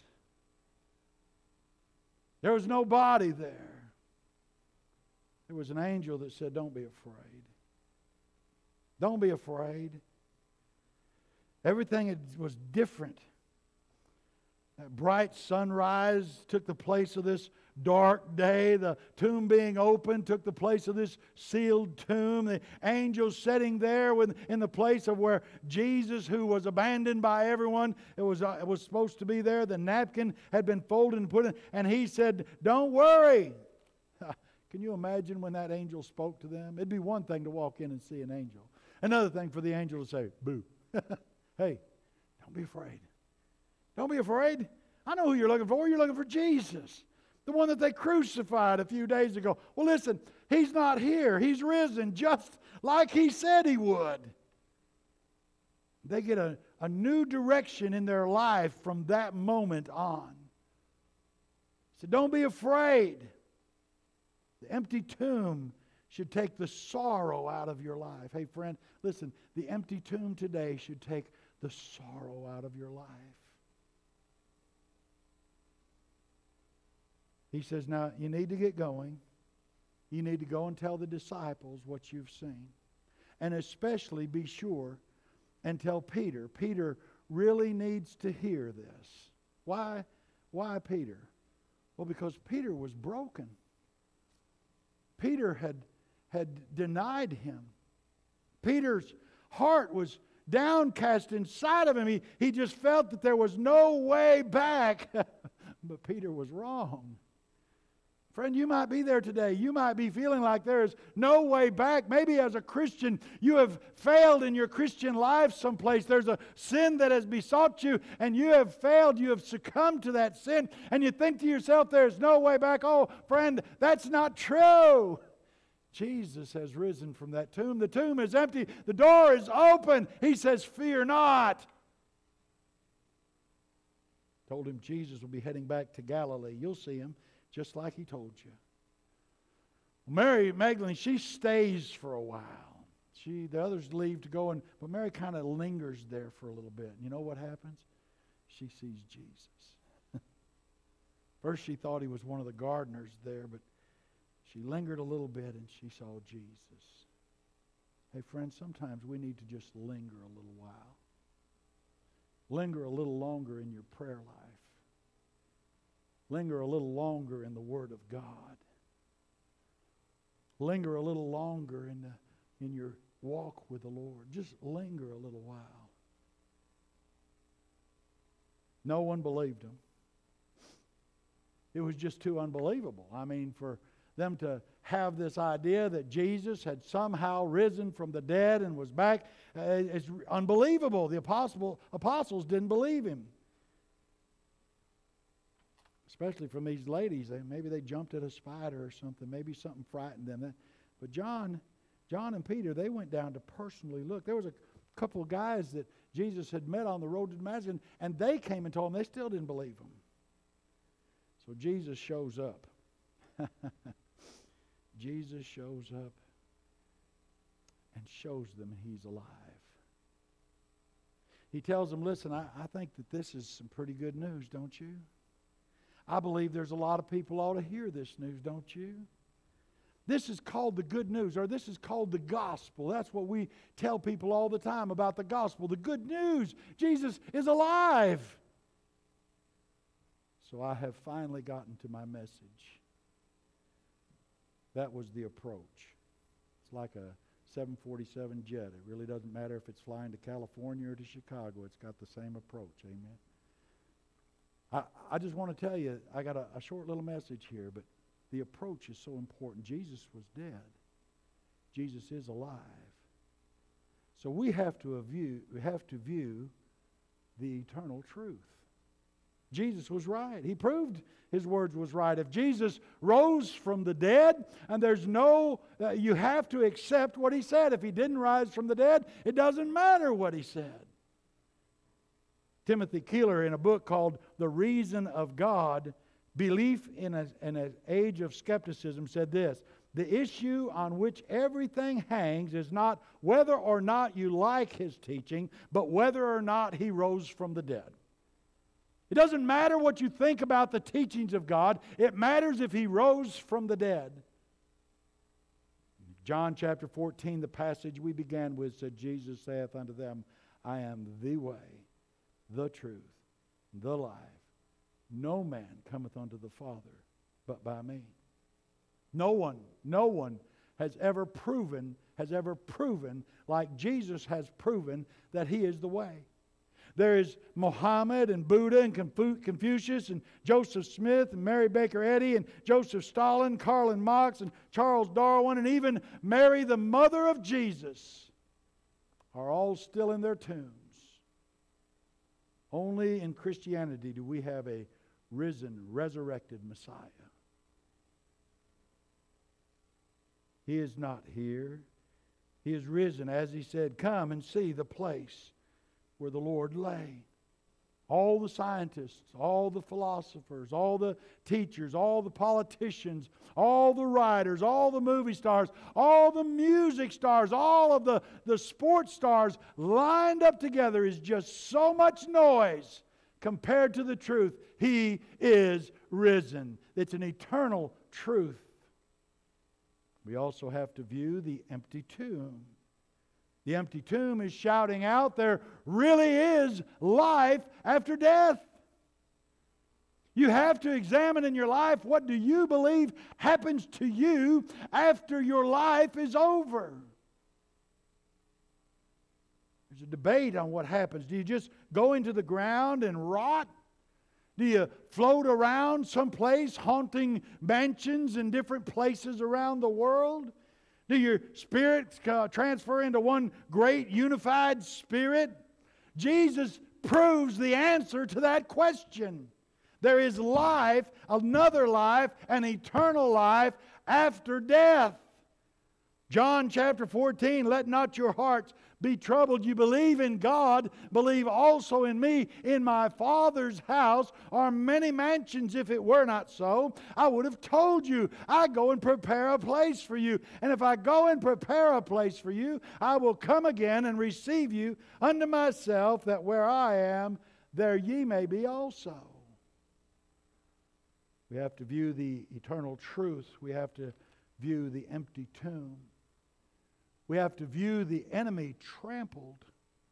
There was no body there. There was an angel that said, "Don't be afraid. Don't be afraid." Everything was different. That bright sunrise took the place of this dark day. The tomb being opened took the place of this sealed tomb. The angels sitting there in the place of where Jesus, who was abandoned by everyone, it was supposed to be there. The napkin had been folded and put in, and he said, "Don't worry." Can you imagine when that angel spoke to them? It'd be one thing to walk in and see an angel. Another thing for the angel to say, "Boo." Hey, don't be afraid. Don't be afraid. I know who you're looking for. You're looking for Jesus, the one that they crucified a few days ago. Well, listen, He's not here. He's risen just like He said He would. They get a new direction in their life from that moment on. So don't be afraid. The empty tomb should take the sorrow out of your life. Hey, friend, listen, the empty tomb today should take the sorrow out of your life. He says, now you need to get going. You need to go and tell the disciples what you've seen. And especially be sure and tell Peter. Peter really needs to hear this. Why? Why Peter? Well, because Peter was broken. Peter had denied Him. Peter's heart was downcast inside of him. He just felt that there was no way back. But Peter was wrong. Friend, you might be there today. You might be feeling like there is no way back. Maybe as a Christian, you have failed in your Christian life someplace. There's a sin that has besought you, and you have failed. You have succumbed to that sin, and you think to yourself, there's no way back. Oh, friend, that's not true. Jesus has risen from that tomb. The tomb is empty. The door is open. He says, fear not. Told him Jesus will be heading back to Galilee. You'll see Him just like He told you. Mary Magdalene, she stays for a while. The others leave to go, but Mary kind of lingers there for a little bit. And you know what happens? She sees Jesus. First she thought He was one of the gardeners there, but she lingered a little bit and she saw Jesus. Hey friends, sometimes we need to just linger a little while. Linger a little longer in your prayer life. Linger a little longer in the Word of God. Linger a little longer in your walk with the Lord. Just linger a little while. No one believed Him. It was just too unbelievable. I mean, for them to have this idea that Jesus had somehow risen from the dead and was back, it's unbelievable. The apostles didn't believe Him. Especially from these ladies. Maybe they jumped at a spider or something. Maybe something frightened them. But John and Peter, they went down to personally look. There was a couple of guys that Jesus had met on the road to Damascus, and they came and told him. They still didn't believe Him. So Jesus shows up. Jesus shows up and shows them He's alive. He tells them, listen, I think that this is some pretty good news, don't you? I believe there's a lot of people ought to hear this news, don't you? This is called the good news, or this is called the gospel. That's what we tell people all the time about the gospel. The good news, Jesus is alive. So I have finally gotten to my message. That was the approach. It's like a 747 jet. It really doesn't matter if it's flying to California or to Chicago. It's got the same approach. Amen. I just want to tell you, I got a short little message here, but the approach is so important. Jesus was dead. Jesus is alive. So we have to view the eternal truth. Jesus was right. He proved His words was right. If Jesus rose from the dead, and there's no, you have to accept what He said. If He didn't rise from the dead, it doesn't matter what He said. Timothy Keeler, in a book called The Reason of God, Belief in an Age of Skepticism, said this: the issue on which everything hangs is not whether or not you like His teaching, but whether or not He rose from the dead. It doesn't matter what you think about the teachings of God. It matters if He rose from the dead. John chapter 14, the passage we began with, said, Jesus saith unto them, I am the way, the truth, the life. No man cometh unto the Father but by me. No one has ever proven like Jesus has proven that He is the way. There is Muhammad and Buddha and Confucius and Joseph Smith and Mary Baker Eddy and Joseph Stalin, Karl Marx and Charles Darwin and even Mary, the mother of Jesus, are all still in their tombs. Only in Christianity do we have a risen, resurrected Messiah. He is not here. He is risen, as He said, come and see the place where the Lord lay. All the scientists, all the philosophers, all the teachers, all the politicians, all the writers, all the movie stars, all the music stars, all of the sports stars lined up together is just so much noise compared to the truth. He is risen. It's an eternal truth. We also have to view the empty tomb. The empty tomb is shouting out there really is life after death. You have to examine in your life, what do you believe happens to you after your life is over? There's a debate on what happens. Do you just go into the ground and rot? Do you float around someplace, haunting mansions in different places around the world? Do your spirits transfer into one great unified spirit? Jesus proves the answer to that question. There is life, another life, an eternal life after death. John chapter 14, let not your hearts be troubled. You believe in God, believe also in me. In my Father's house are many mansions. If it were not so, I would have told you. I go and prepare a place for you. And if I go and prepare a place for you, I will come again and receive you unto myself, that where I am, there ye may be also. We have to view the eternal truth. We have to view the empty tomb. We have to view the enemy trampled.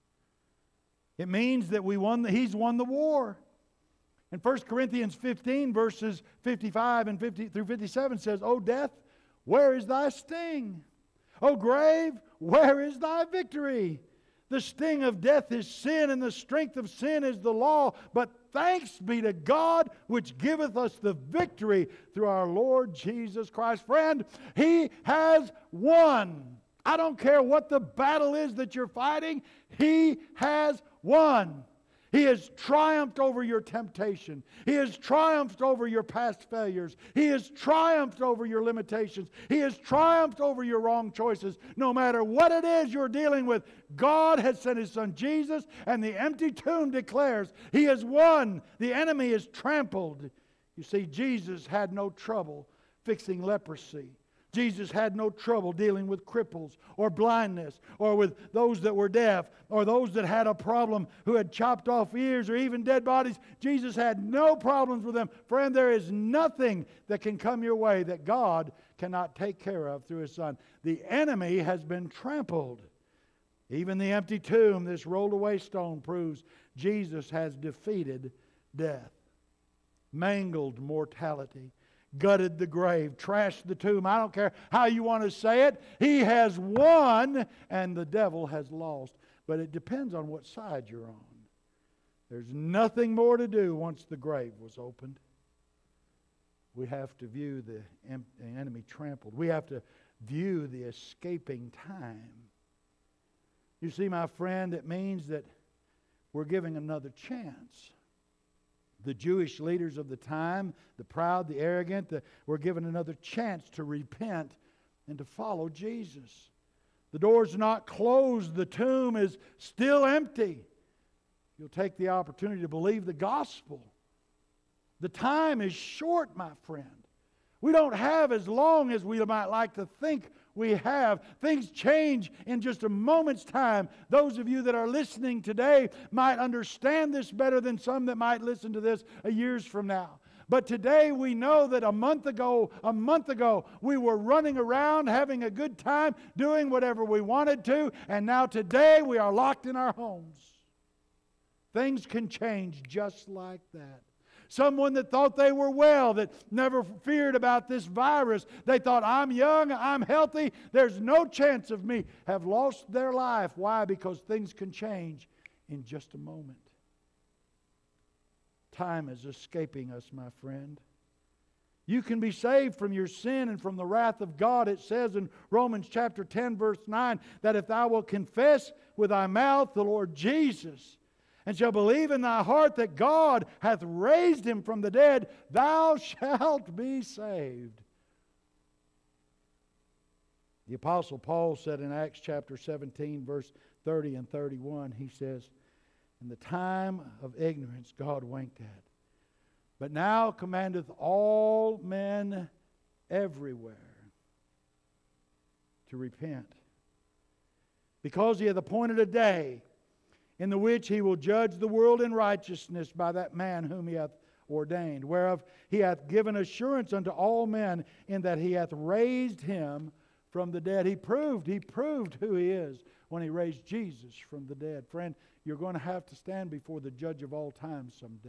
It means that He's won the war. In 1 Corinthians 15, verses 55 and 50 through 57 says, O death, where is thy sting? O grave, where is thy victory? The sting of death is sin, and the strength of sin is the law. But thanks be to God, which giveth us the victory through our Lord Jesus Christ. Friend, He has won. I don't care what the battle is that you're fighting. He has won. He has triumphed over your temptation. He has triumphed over your past failures. He has triumphed over your limitations. He has triumphed over your wrong choices. No matter what it is you're dealing with, God has sent His Son Jesus, and the empty tomb declares He has won. The enemy is trampled. You see, Jesus had no trouble fixing leprosy. Jesus had no trouble dealing with cripples or blindness or with those that were deaf or those that had a problem who had chopped off ears or even dead bodies. Jesus had no problems with them. Friend, there is nothing that can come your way that God cannot take care of through His Son. The enemy has been trampled. Even the empty tomb, this rolled away stone, proves Jesus has defeated death, mangled mortality, gutted the grave, trashed the tomb. I don't care how you want to say it. He has won and the devil has lost. But it depends on what side you're on. There's nothing more to do once the grave was opened. We have to view the enemy trampled. We have to view the escaping time. You see, my friend, it means that we're giving another chance. The Jewish leaders of the time, the proud, the arrogant, were given another chance to repent and to follow Jesus. The door's not closed. The tomb is still empty. You'll take the opportunity to believe the gospel. The time is short, my friend. We don't have as long as we might like to think we have. Things change in just a moment's time. Those of you that are listening today might understand this better than some that might listen to this years from now. But today we know that a month ago, we were running around having a good time, doing whatever we wanted to, and now today we are locked in our homes. Things can change just like that. Someone that thought they were well, that never feared about this virus. They thought, I'm young, I'm healthy, there's no chance of me. Have lost their life. Why? Because things can change in just a moment. Time is escaping us, my friend. You can be saved from your sin and from the wrath of God. It says in Romans chapter 10, verse 9, that if thou wilt confess with thy mouth the Lord Jesus, and shall believe in thy heart that God hath raised him from the dead, thou shalt be saved. The Apostle Paul said in Acts chapter 17, verse 30 and 31, he says, in the time of ignorance God winked at, but now commandeth all men everywhere to repent, because he hath appointed a day in the which he will judge the world in righteousness by that man whom he hath ordained, whereof he hath given assurance unto all men, in that he hath raised him from the dead. He proved who he is when he raised Jesus from the dead. Friend, you're going to have to stand before the judge of all time someday.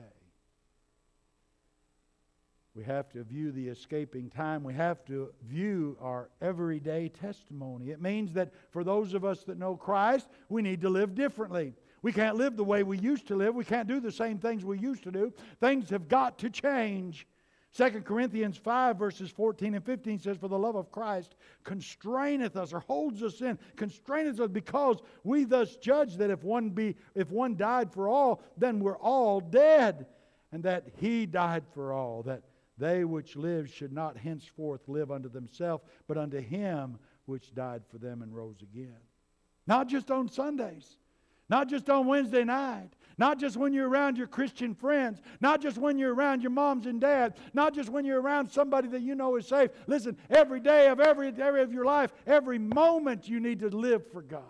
We have to view the escaping time. We have to view our everyday testimony. It means that for those of us that know Christ, we need to live differently. We can't live the way we used to live. We can't do the same things we used to do. Things have got to change. 2 Corinthians 5 verses 14 and 15 says, for the love of Christ constraineth us, or holds us in, constraineth us, because we thus judge that if one died for all, then we're all dead. And that he died for all, that they which live should not henceforth live unto themselves, but unto him which died for them and rose again. Not just on Sundays. Not just on Wednesday night. Not just when you're around your Christian friends. Not just when you're around your moms and dads. Not just when you're around somebody that you know is safe. Listen, every day of every area of your life, every moment you need to live for God.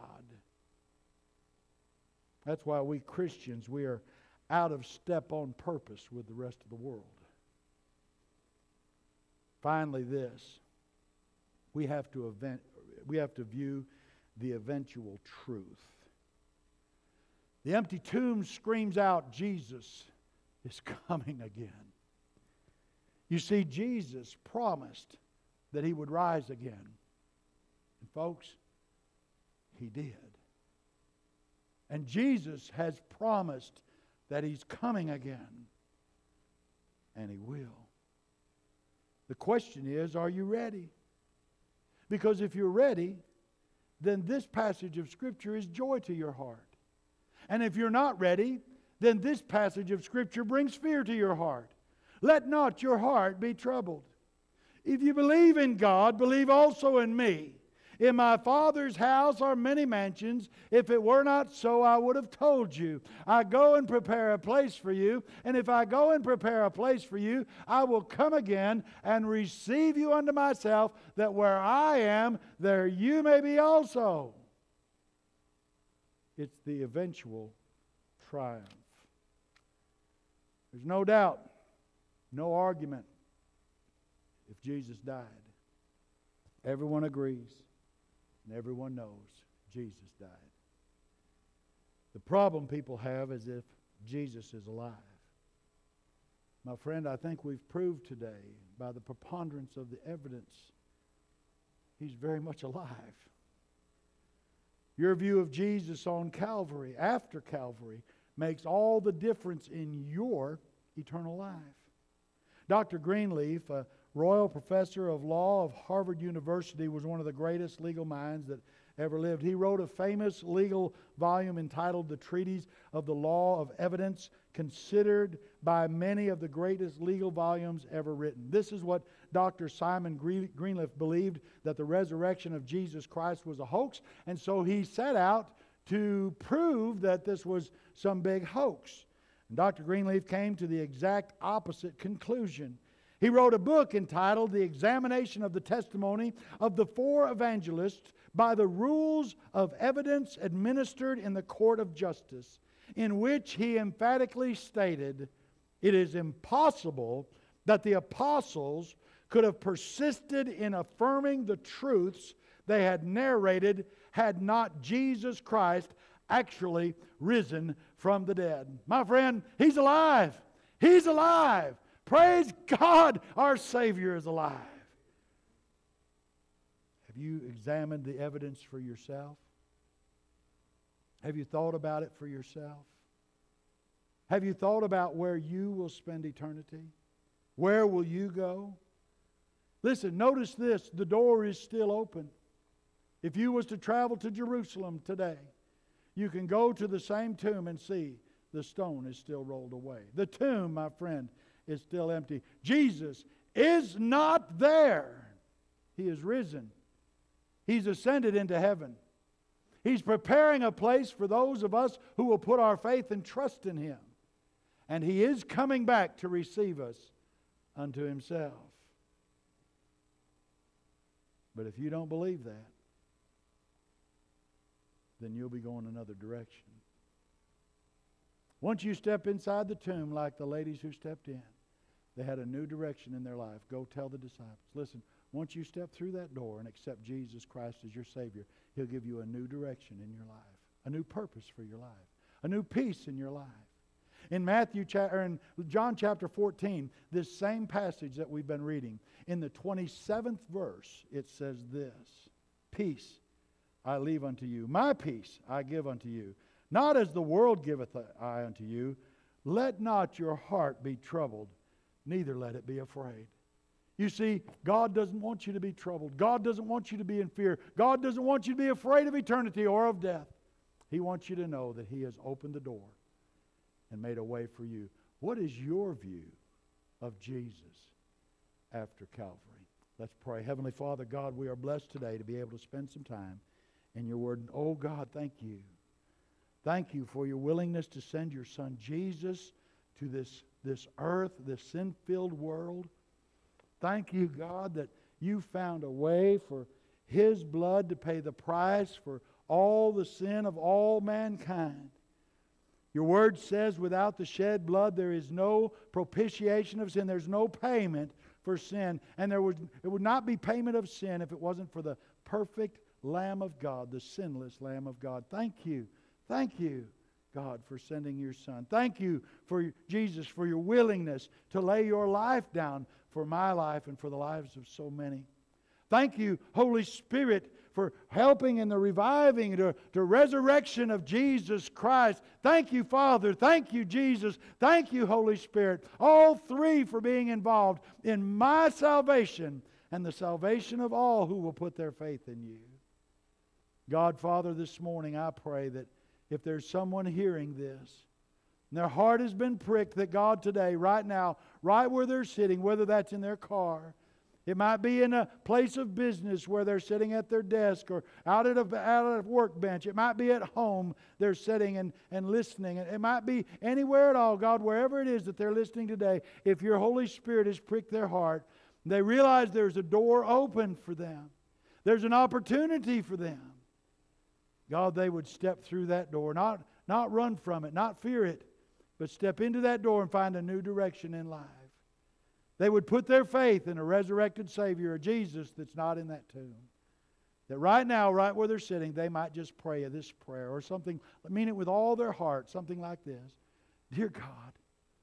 That's why we Christians, we are out of step on purpose with the rest of the world. Finally, this. We have to view the eventual truth. The empty tomb screams out, Jesus is coming again. You see, Jesus promised that he would rise again. And folks, he did. And Jesus has promised that he's coming again. And he will. The question is, are you ready? Because if you're ready, then this passage of Scripture is joy to your heart. And if you're not ready, then this passage of Scripture brings fear to your heart. Let not your heart be troubled. If you believe in God, believe also in me. In my Father's house are many mansions. If it were not so, I would have told you. I go and prepare a place for you. And if I go and prepare a place for you, I will come again and receive you unto myself, that where I am, there you may be also. It's the eventual triumph. There's no doubt, no argument if Jesus died. Everyone agrees and everyone knows Jesus died. The problem people have is if Jesus is alive. My friend, I think we've proved today by the preponderance of the evidence he's very much alive. Your view of Jesus on Calvary, after Calvary, makes all the difference in your eternal life. Dr. Greenleaf, a Royal Professor of Law of Harvard University, was one of the greatest legal minds that ever lived. He wrote a famous legal volume entitled The Treatise of the Law of Evidence, considered by many of the greatest legal volumes ever written. This is what Dr. Simon Greenleaf believed, that the resurrection of Jesus Christ was a hoax, and so he set out to prove that this was some big hoax. And Dr. Greenleaf came to the exact opposite conclusion. He wrote a book entitled The Examination of the Testimony of the Four Evangelists by the Rules of Evidence Administered in the Court of Justice, in which he emphatically stated, it is impossible that the apostles could have persisted in affirming the truths they had narrated had not Jesus Christ actually risen from the dead. My friend, he's alive. He's alive. Praise God, our Savior is alive. Have you examined the evidence for yourself? Have you thought about it for yourself? Have you thought about where you will spend eternity? Where will you go? Listen, notice this. The door is still open. If you was to travel to Jerusalem today, you can go to the same tomb and see the stone is still rolled away. The tomb, my friend, is still empty. Jesus is not there. He is risen. He's ascended into heaven. He's preparing a place for those of us who will put our faith and trust in Him. And He is coming back to receive us unto Himself. But if you don't believe that, then you'll be going another direction. Once you step inside the tomb, like the ladies who stepped in, they had a new direction in their life. Go tell the disciples. Listen, once you step through that door and accept Jesus Christ as your Savior, He'll give you a new direction in your life, a new purpose for your life, a new peace in your life. In John chapter 14, this same passage that we've been reading, in the 27th verse, it says this: Peace I leave unto you, my peace I give unto you. Not as the world giveth I unto you. Let not your heart be troubled, neither let it be afraid. You see, God doesn't want you to be troubled. God doesn't want you to be in fear. God doesn't want you to be afraid of eternity or of death. He wants you to know that He has opened the door and made a way for you. What is your view of Jesus after Calvary? Let's pray. Heavenly Father, God, we are blessed today to be able to spend some time in your word. Oh God, thank you. Thank you for your willingness to send your Son Jesus to this earth, this sin-filled world. Thank you, God, that you found a way for His blood to pay the price for all the sin of all mankind. Your word says without the shed blood there is no propitiation of sin. There's no payment for sin. And it would not be payment of sin if it wasn't for the perfect Lamb of God, the sinless Lamb of God. Thank you. Thank you, God, for sending your Son. Thank you, for Jesus, for your willingness to lay your life down for my life and for the lives of so many. Thank you, Holy Spirit, for helping in the reviving, the resurrection of Jesus Christ. Thank you, Father. Thank you, Jesus. Thank you, Holy Spirit. All three for being involved in my salvation and the salvation of all who will put their faith in you. God, Father, this morning I pray that if there's someone hearing this, and their heart has been pricked, that God today, right now, right where they're sitting, whether that's in their car, it might be in a place of business where they're sitting at their desk or out at a workbench. It might be at home they're sitting and listening. It might be anywhere at all, God, wherever it is that they're listening today. If your Holy Spirit has pricked their heart, they realize there's a door open for them. There's an opportunity for them. God, they would step through that door, not run from it, not fear it, but step into that door and find a new direction in life. They would put their faith in a resurrected Savior, a Jesus that's not in that tomb. That right now, right where they're sitting, they might just pray this prayer or something, mean it with all their heart, something like this. Dear God,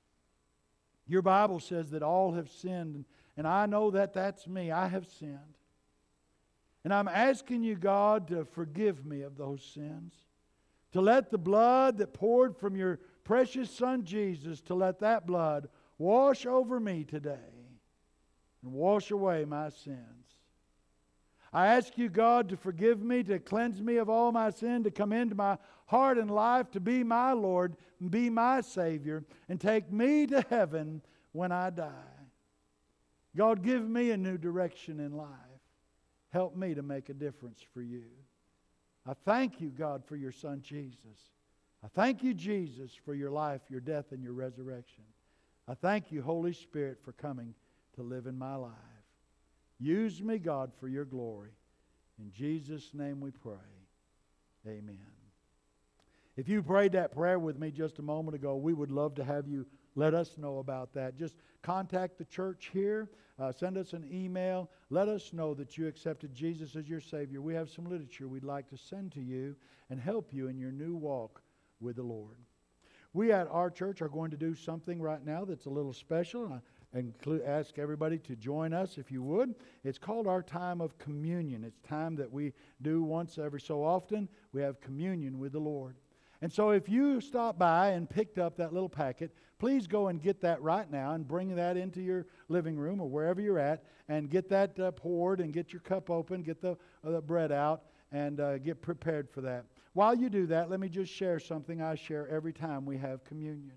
your Bible says that all have sinned, and I know that that's me. I have sinned. And I'm asking you, God, to forgive me of those sins. To let the blood that poured from your precious Son Jesus, to let that blood wash over me today and wash away my sins. I ask you, God, to forgive me, to cleanse me of all my sin, to come into my heart and life, to be my Lord and be my Savior, and take me to heaven when I die. God, give me a new direction in life. Help me to make a difference for you. I thank you, God, for your Son Jesus. I thank you, Jesus, for your life, your death, and your resurrection. I thank you, Holy Spirit, for coming to live in my life. Use me, God, for your glory. In Jesus' name we pray. Amen. If you prayed that prayer with me just a moment ago, we would love to have you let us know about that. Just contact the church here. Send us an email. Let us know that you accepted Jesus as your Savior. We have some literature we'd like to send to you and help you in your new walk with the Lord. We at our church are going to do something right now that's a little special. And ask everybody to join us if you would. It's called our time of communion. It's time that we do once every so often. We have communion with the Lord. And so if you stopped by and picked up that little packet, please go and get that right now and bring that into your living room or wherever you're at and get that poured and get your cup open, get the bread out and get prepared for that. While you do that, let me just share something I share every time we have communion.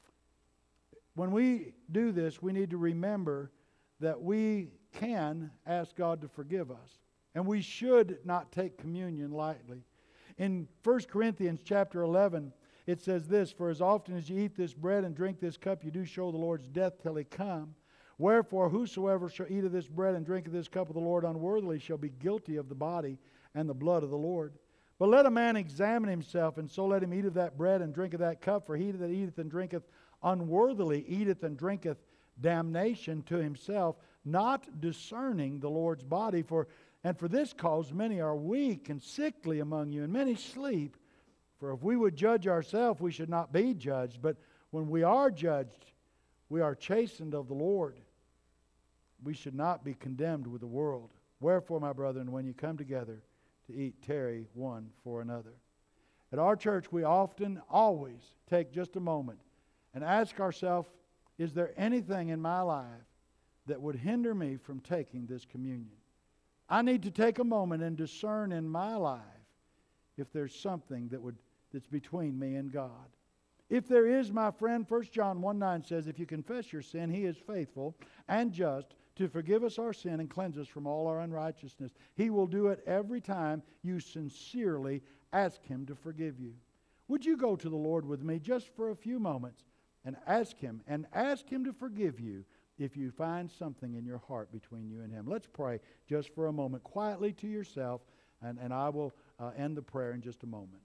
When we do this, we need to remember that we can ask God to forgive us. And we should not take communion lightly. In 1 Corinthians chapter 11, it says this, "For as often as you eat this bread and drink this cup, you do show the Lord's death till He come. Wherefore, whosoever shall eat of this bread and drink of this cup of the Lord unworthily shall be guilty of the body and the blood of the Lord. But let a man examine himself, and so let him eat of that bread and drink of that cup. For he that eateth and drinketh unworthily eateth and drinketh damnation to himself, not discerning the Lord's body. And for this cause many are weak and sickly among you, and many sleep. For if we would judge ourselves, we should not be judged. But when we are judged, we are chastened of the Lord. We should not be condemned with the world. Wherefore, my brethren, when you come together to eat, tarry one for another." At our church, we often, always take just a moment and ask ourselves, is there anything in my life that would hinder me from taking this communion? I need to take a moment and discern in my life if there's something that's between me and God. If there is, my friend, 1 John 1:9 says, "If you confess your sin, He is faithful and just to forgive us our sin and cleanse us from all our unrighteousness." He will do it every time you sincerely ask Him to forgive you. Would you go to the Lord with me just for a few moments and ask Him to forgive you if you find something in your heart between you and Him? Let's pray just for a moment quietly to yourself, and I will end the prayer in just a moment.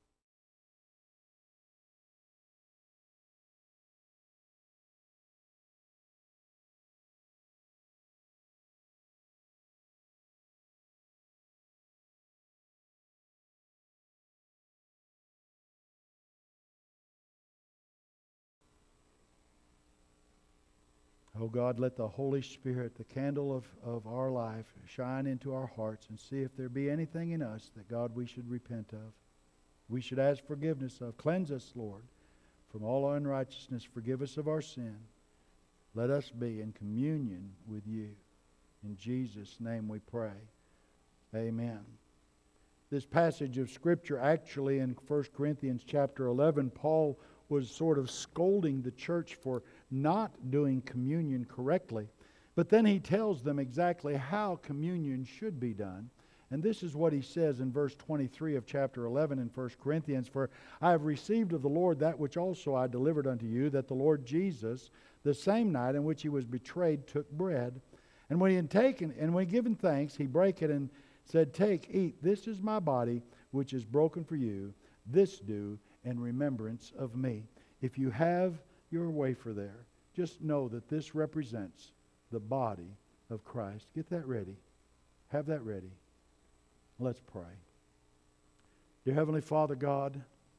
Oh God, let the Holy Spirit, the candle of our life, shine into our hearts and see if there be anything in us that, God, we should repent of. We should ask forgiveness of. Cleanse us, Lord, from all our unrighteousness. Forgive us of our sin. Let us be in communion with you. In Jesus' name we pray. Amen. This passage of Scripture, actually in 1 Corinthians chapter 11, Paul was sort of scolding the church for not doing communion correctly. But then he tells them exactly how communion should be done. And this is what he says in verse 23 of chapter 11 in 1 Corinthians. "For I have received of the Lord that which also I delivered unto you, that the Lord Jesus, the same night in which He was betrayed, took bread. And when He had taken, and when given thanks, He brake it and said, Take, eat, this is my body, which is broken for you. This do in remembrance of me." If you have your wafer there, just know that this represents the body of Christ. Get that ready. Have that ready. Let's pray. Dear Heavenly Father God,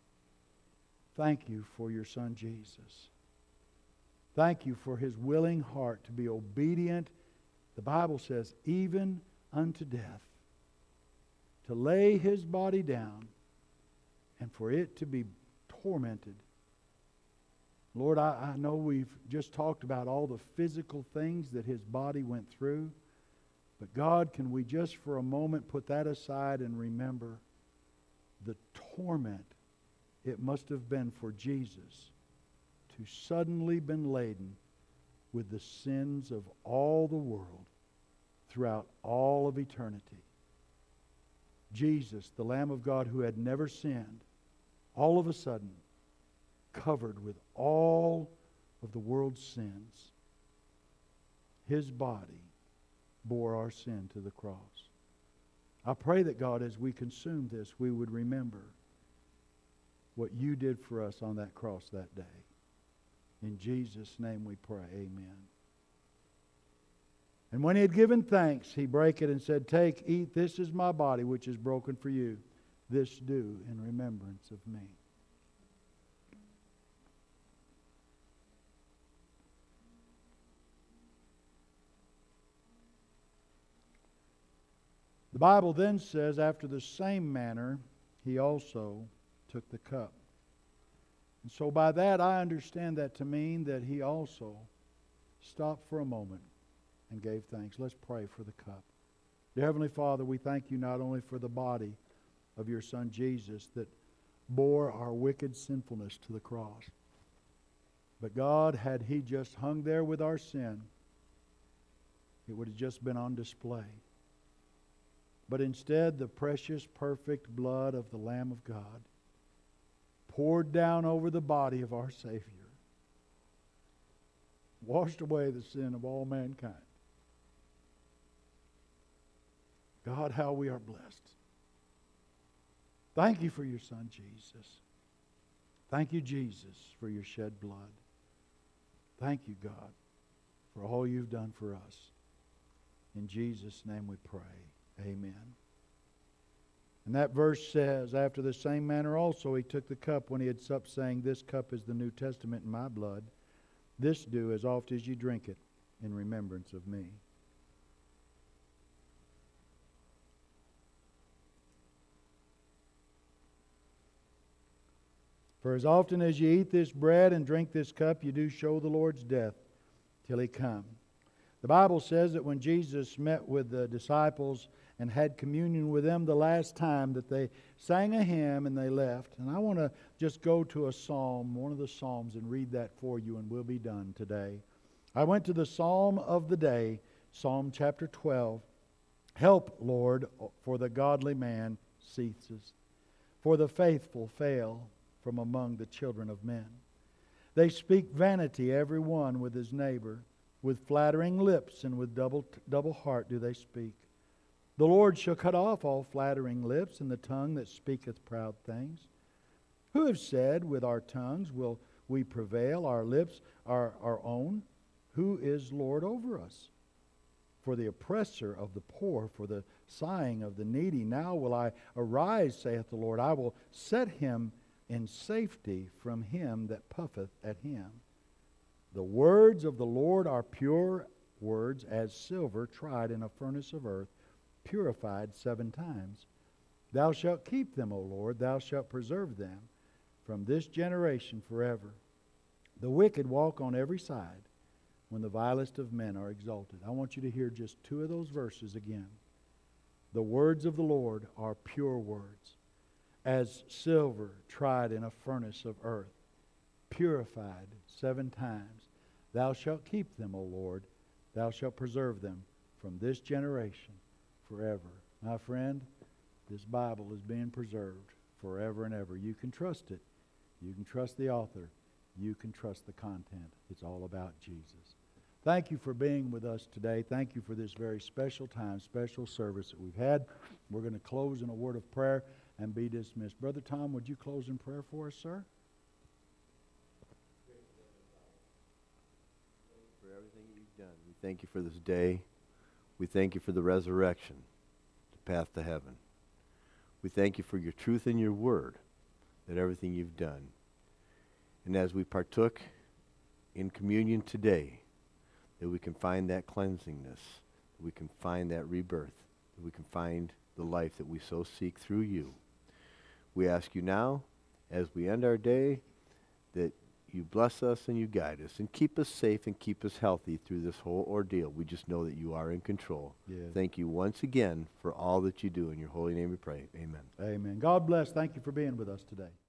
thank you for your Son Jesus. Thank you for His willing heart to be obedient. The Bible says, even unto death. To lay His body down and for it to be tormented. Lord, I know we've just talked about all the physical things that His body went through. But God, can we just for a moment put that aside and remember the torment it must have been for Jesus to suddenly been laden with the sins of all the world throughout all of eternity. Jesus, the Lamb of God who had never sinned, all of a sudden covered with all of the world's sins. His body bore our sin to the cross. I pray that, God, as we consume this, we would remember what you did for us on that cross that day. In Jesus' name we pray. Amen. And when He had given thanks, He brake it and said, Take, eat, this is my body, which is broken for you. This do in remembrance of me. The Bible then says, after the same manner, he also took the cup. And so by that, I understand that to mean that he also stopped for a moment and gave thanks. Let's pray for the cup. Dear Heavenly Father, we thank you not only for the body of your Son Jesus that bore our wicked sinfulness to the cross, but God, had he just hung there with our sin, it would have just been on display. But instead, the precious, perfect blood of the Lamb of God poured down over the body of our Savior, washed away the sin of all mankind. God, how we are blessed. Thank you for your Son, Jesus. Thank you, Jesus, for your shed blood. Thank you, God, for all you've done for us. In Jesus' name we pray. Amen. And that verse says, after the same manner also he took the cup when he had supped, saying, This cup is the New Testament in my blood. This do as oft as you drink it in remembrance of me. For as often as you eat this bread and drink this cup, you do show the Lord's death till he come. The Bible says that when Jesus met with the disciples and had communion with them the last time, that they sang a hymn and they left. And I want to just go to a psalm, one of the psalms, and read that for you, and we'll be done today. I went to the psalm of the day, Psalm chapter 12. Help, Lord, for the godly man ceases, for the faithful fail from among the children of men. They speak vanity, every one with his neighbor. With flattering lips and with double heart do they speak. The Lord shall cut off all flattering lips and the tongue that speaketh proud things. Who have said, with our tongues will we prevail, our lips are our own? Who is Lord over us? For the oppressor of the poor, for the sighing of the needy, now will I arise, saith the Lord. I will set him in safety from him that puffeth at him. The words of the Lord are pure words, as silver tried in a furnace of earth, purified 7 times. Thou shalt keep them, O Lord, thou shalt preserve them from this generation forever. The wicked walk on every side when the vilest of men are exalted. I want you to hear just 2 of those verses again. The words of the Lord are pure words, as silver tried in a furnace of earth, purified 7 times. Thou shalt keep them, O Lord. Thou shalt preserve them from this generation forever. My friend, this Bible is being preserved forever and ever. You can trust it. You can trust the author. You can trust the content. It's all about Jesus. Thank you for being with us today. Thank you for this very special time, special service that we've had. We're going to close in a word of prayer and be dismissed. Brother Tom, would you close in prayer for us, sir? For everything you've done. We thank you for this day. We thank you for the resurrection, the path to heaven. We thank you for your truth and your word, that everything you've done. And as we partook in communion today, that we can find that cleansingness, that we can find that rebirth, that we can find the life that we so seek through you. We ask you now, as we end our day, that you bless us and you guide us and keep us safe and keep us healthy through this whole ordeal. We just know that you are in control. Yes. Thank you once again for all that you do. In your holy name we pray. Amen. Amen. God bless. Thank you for being with us today.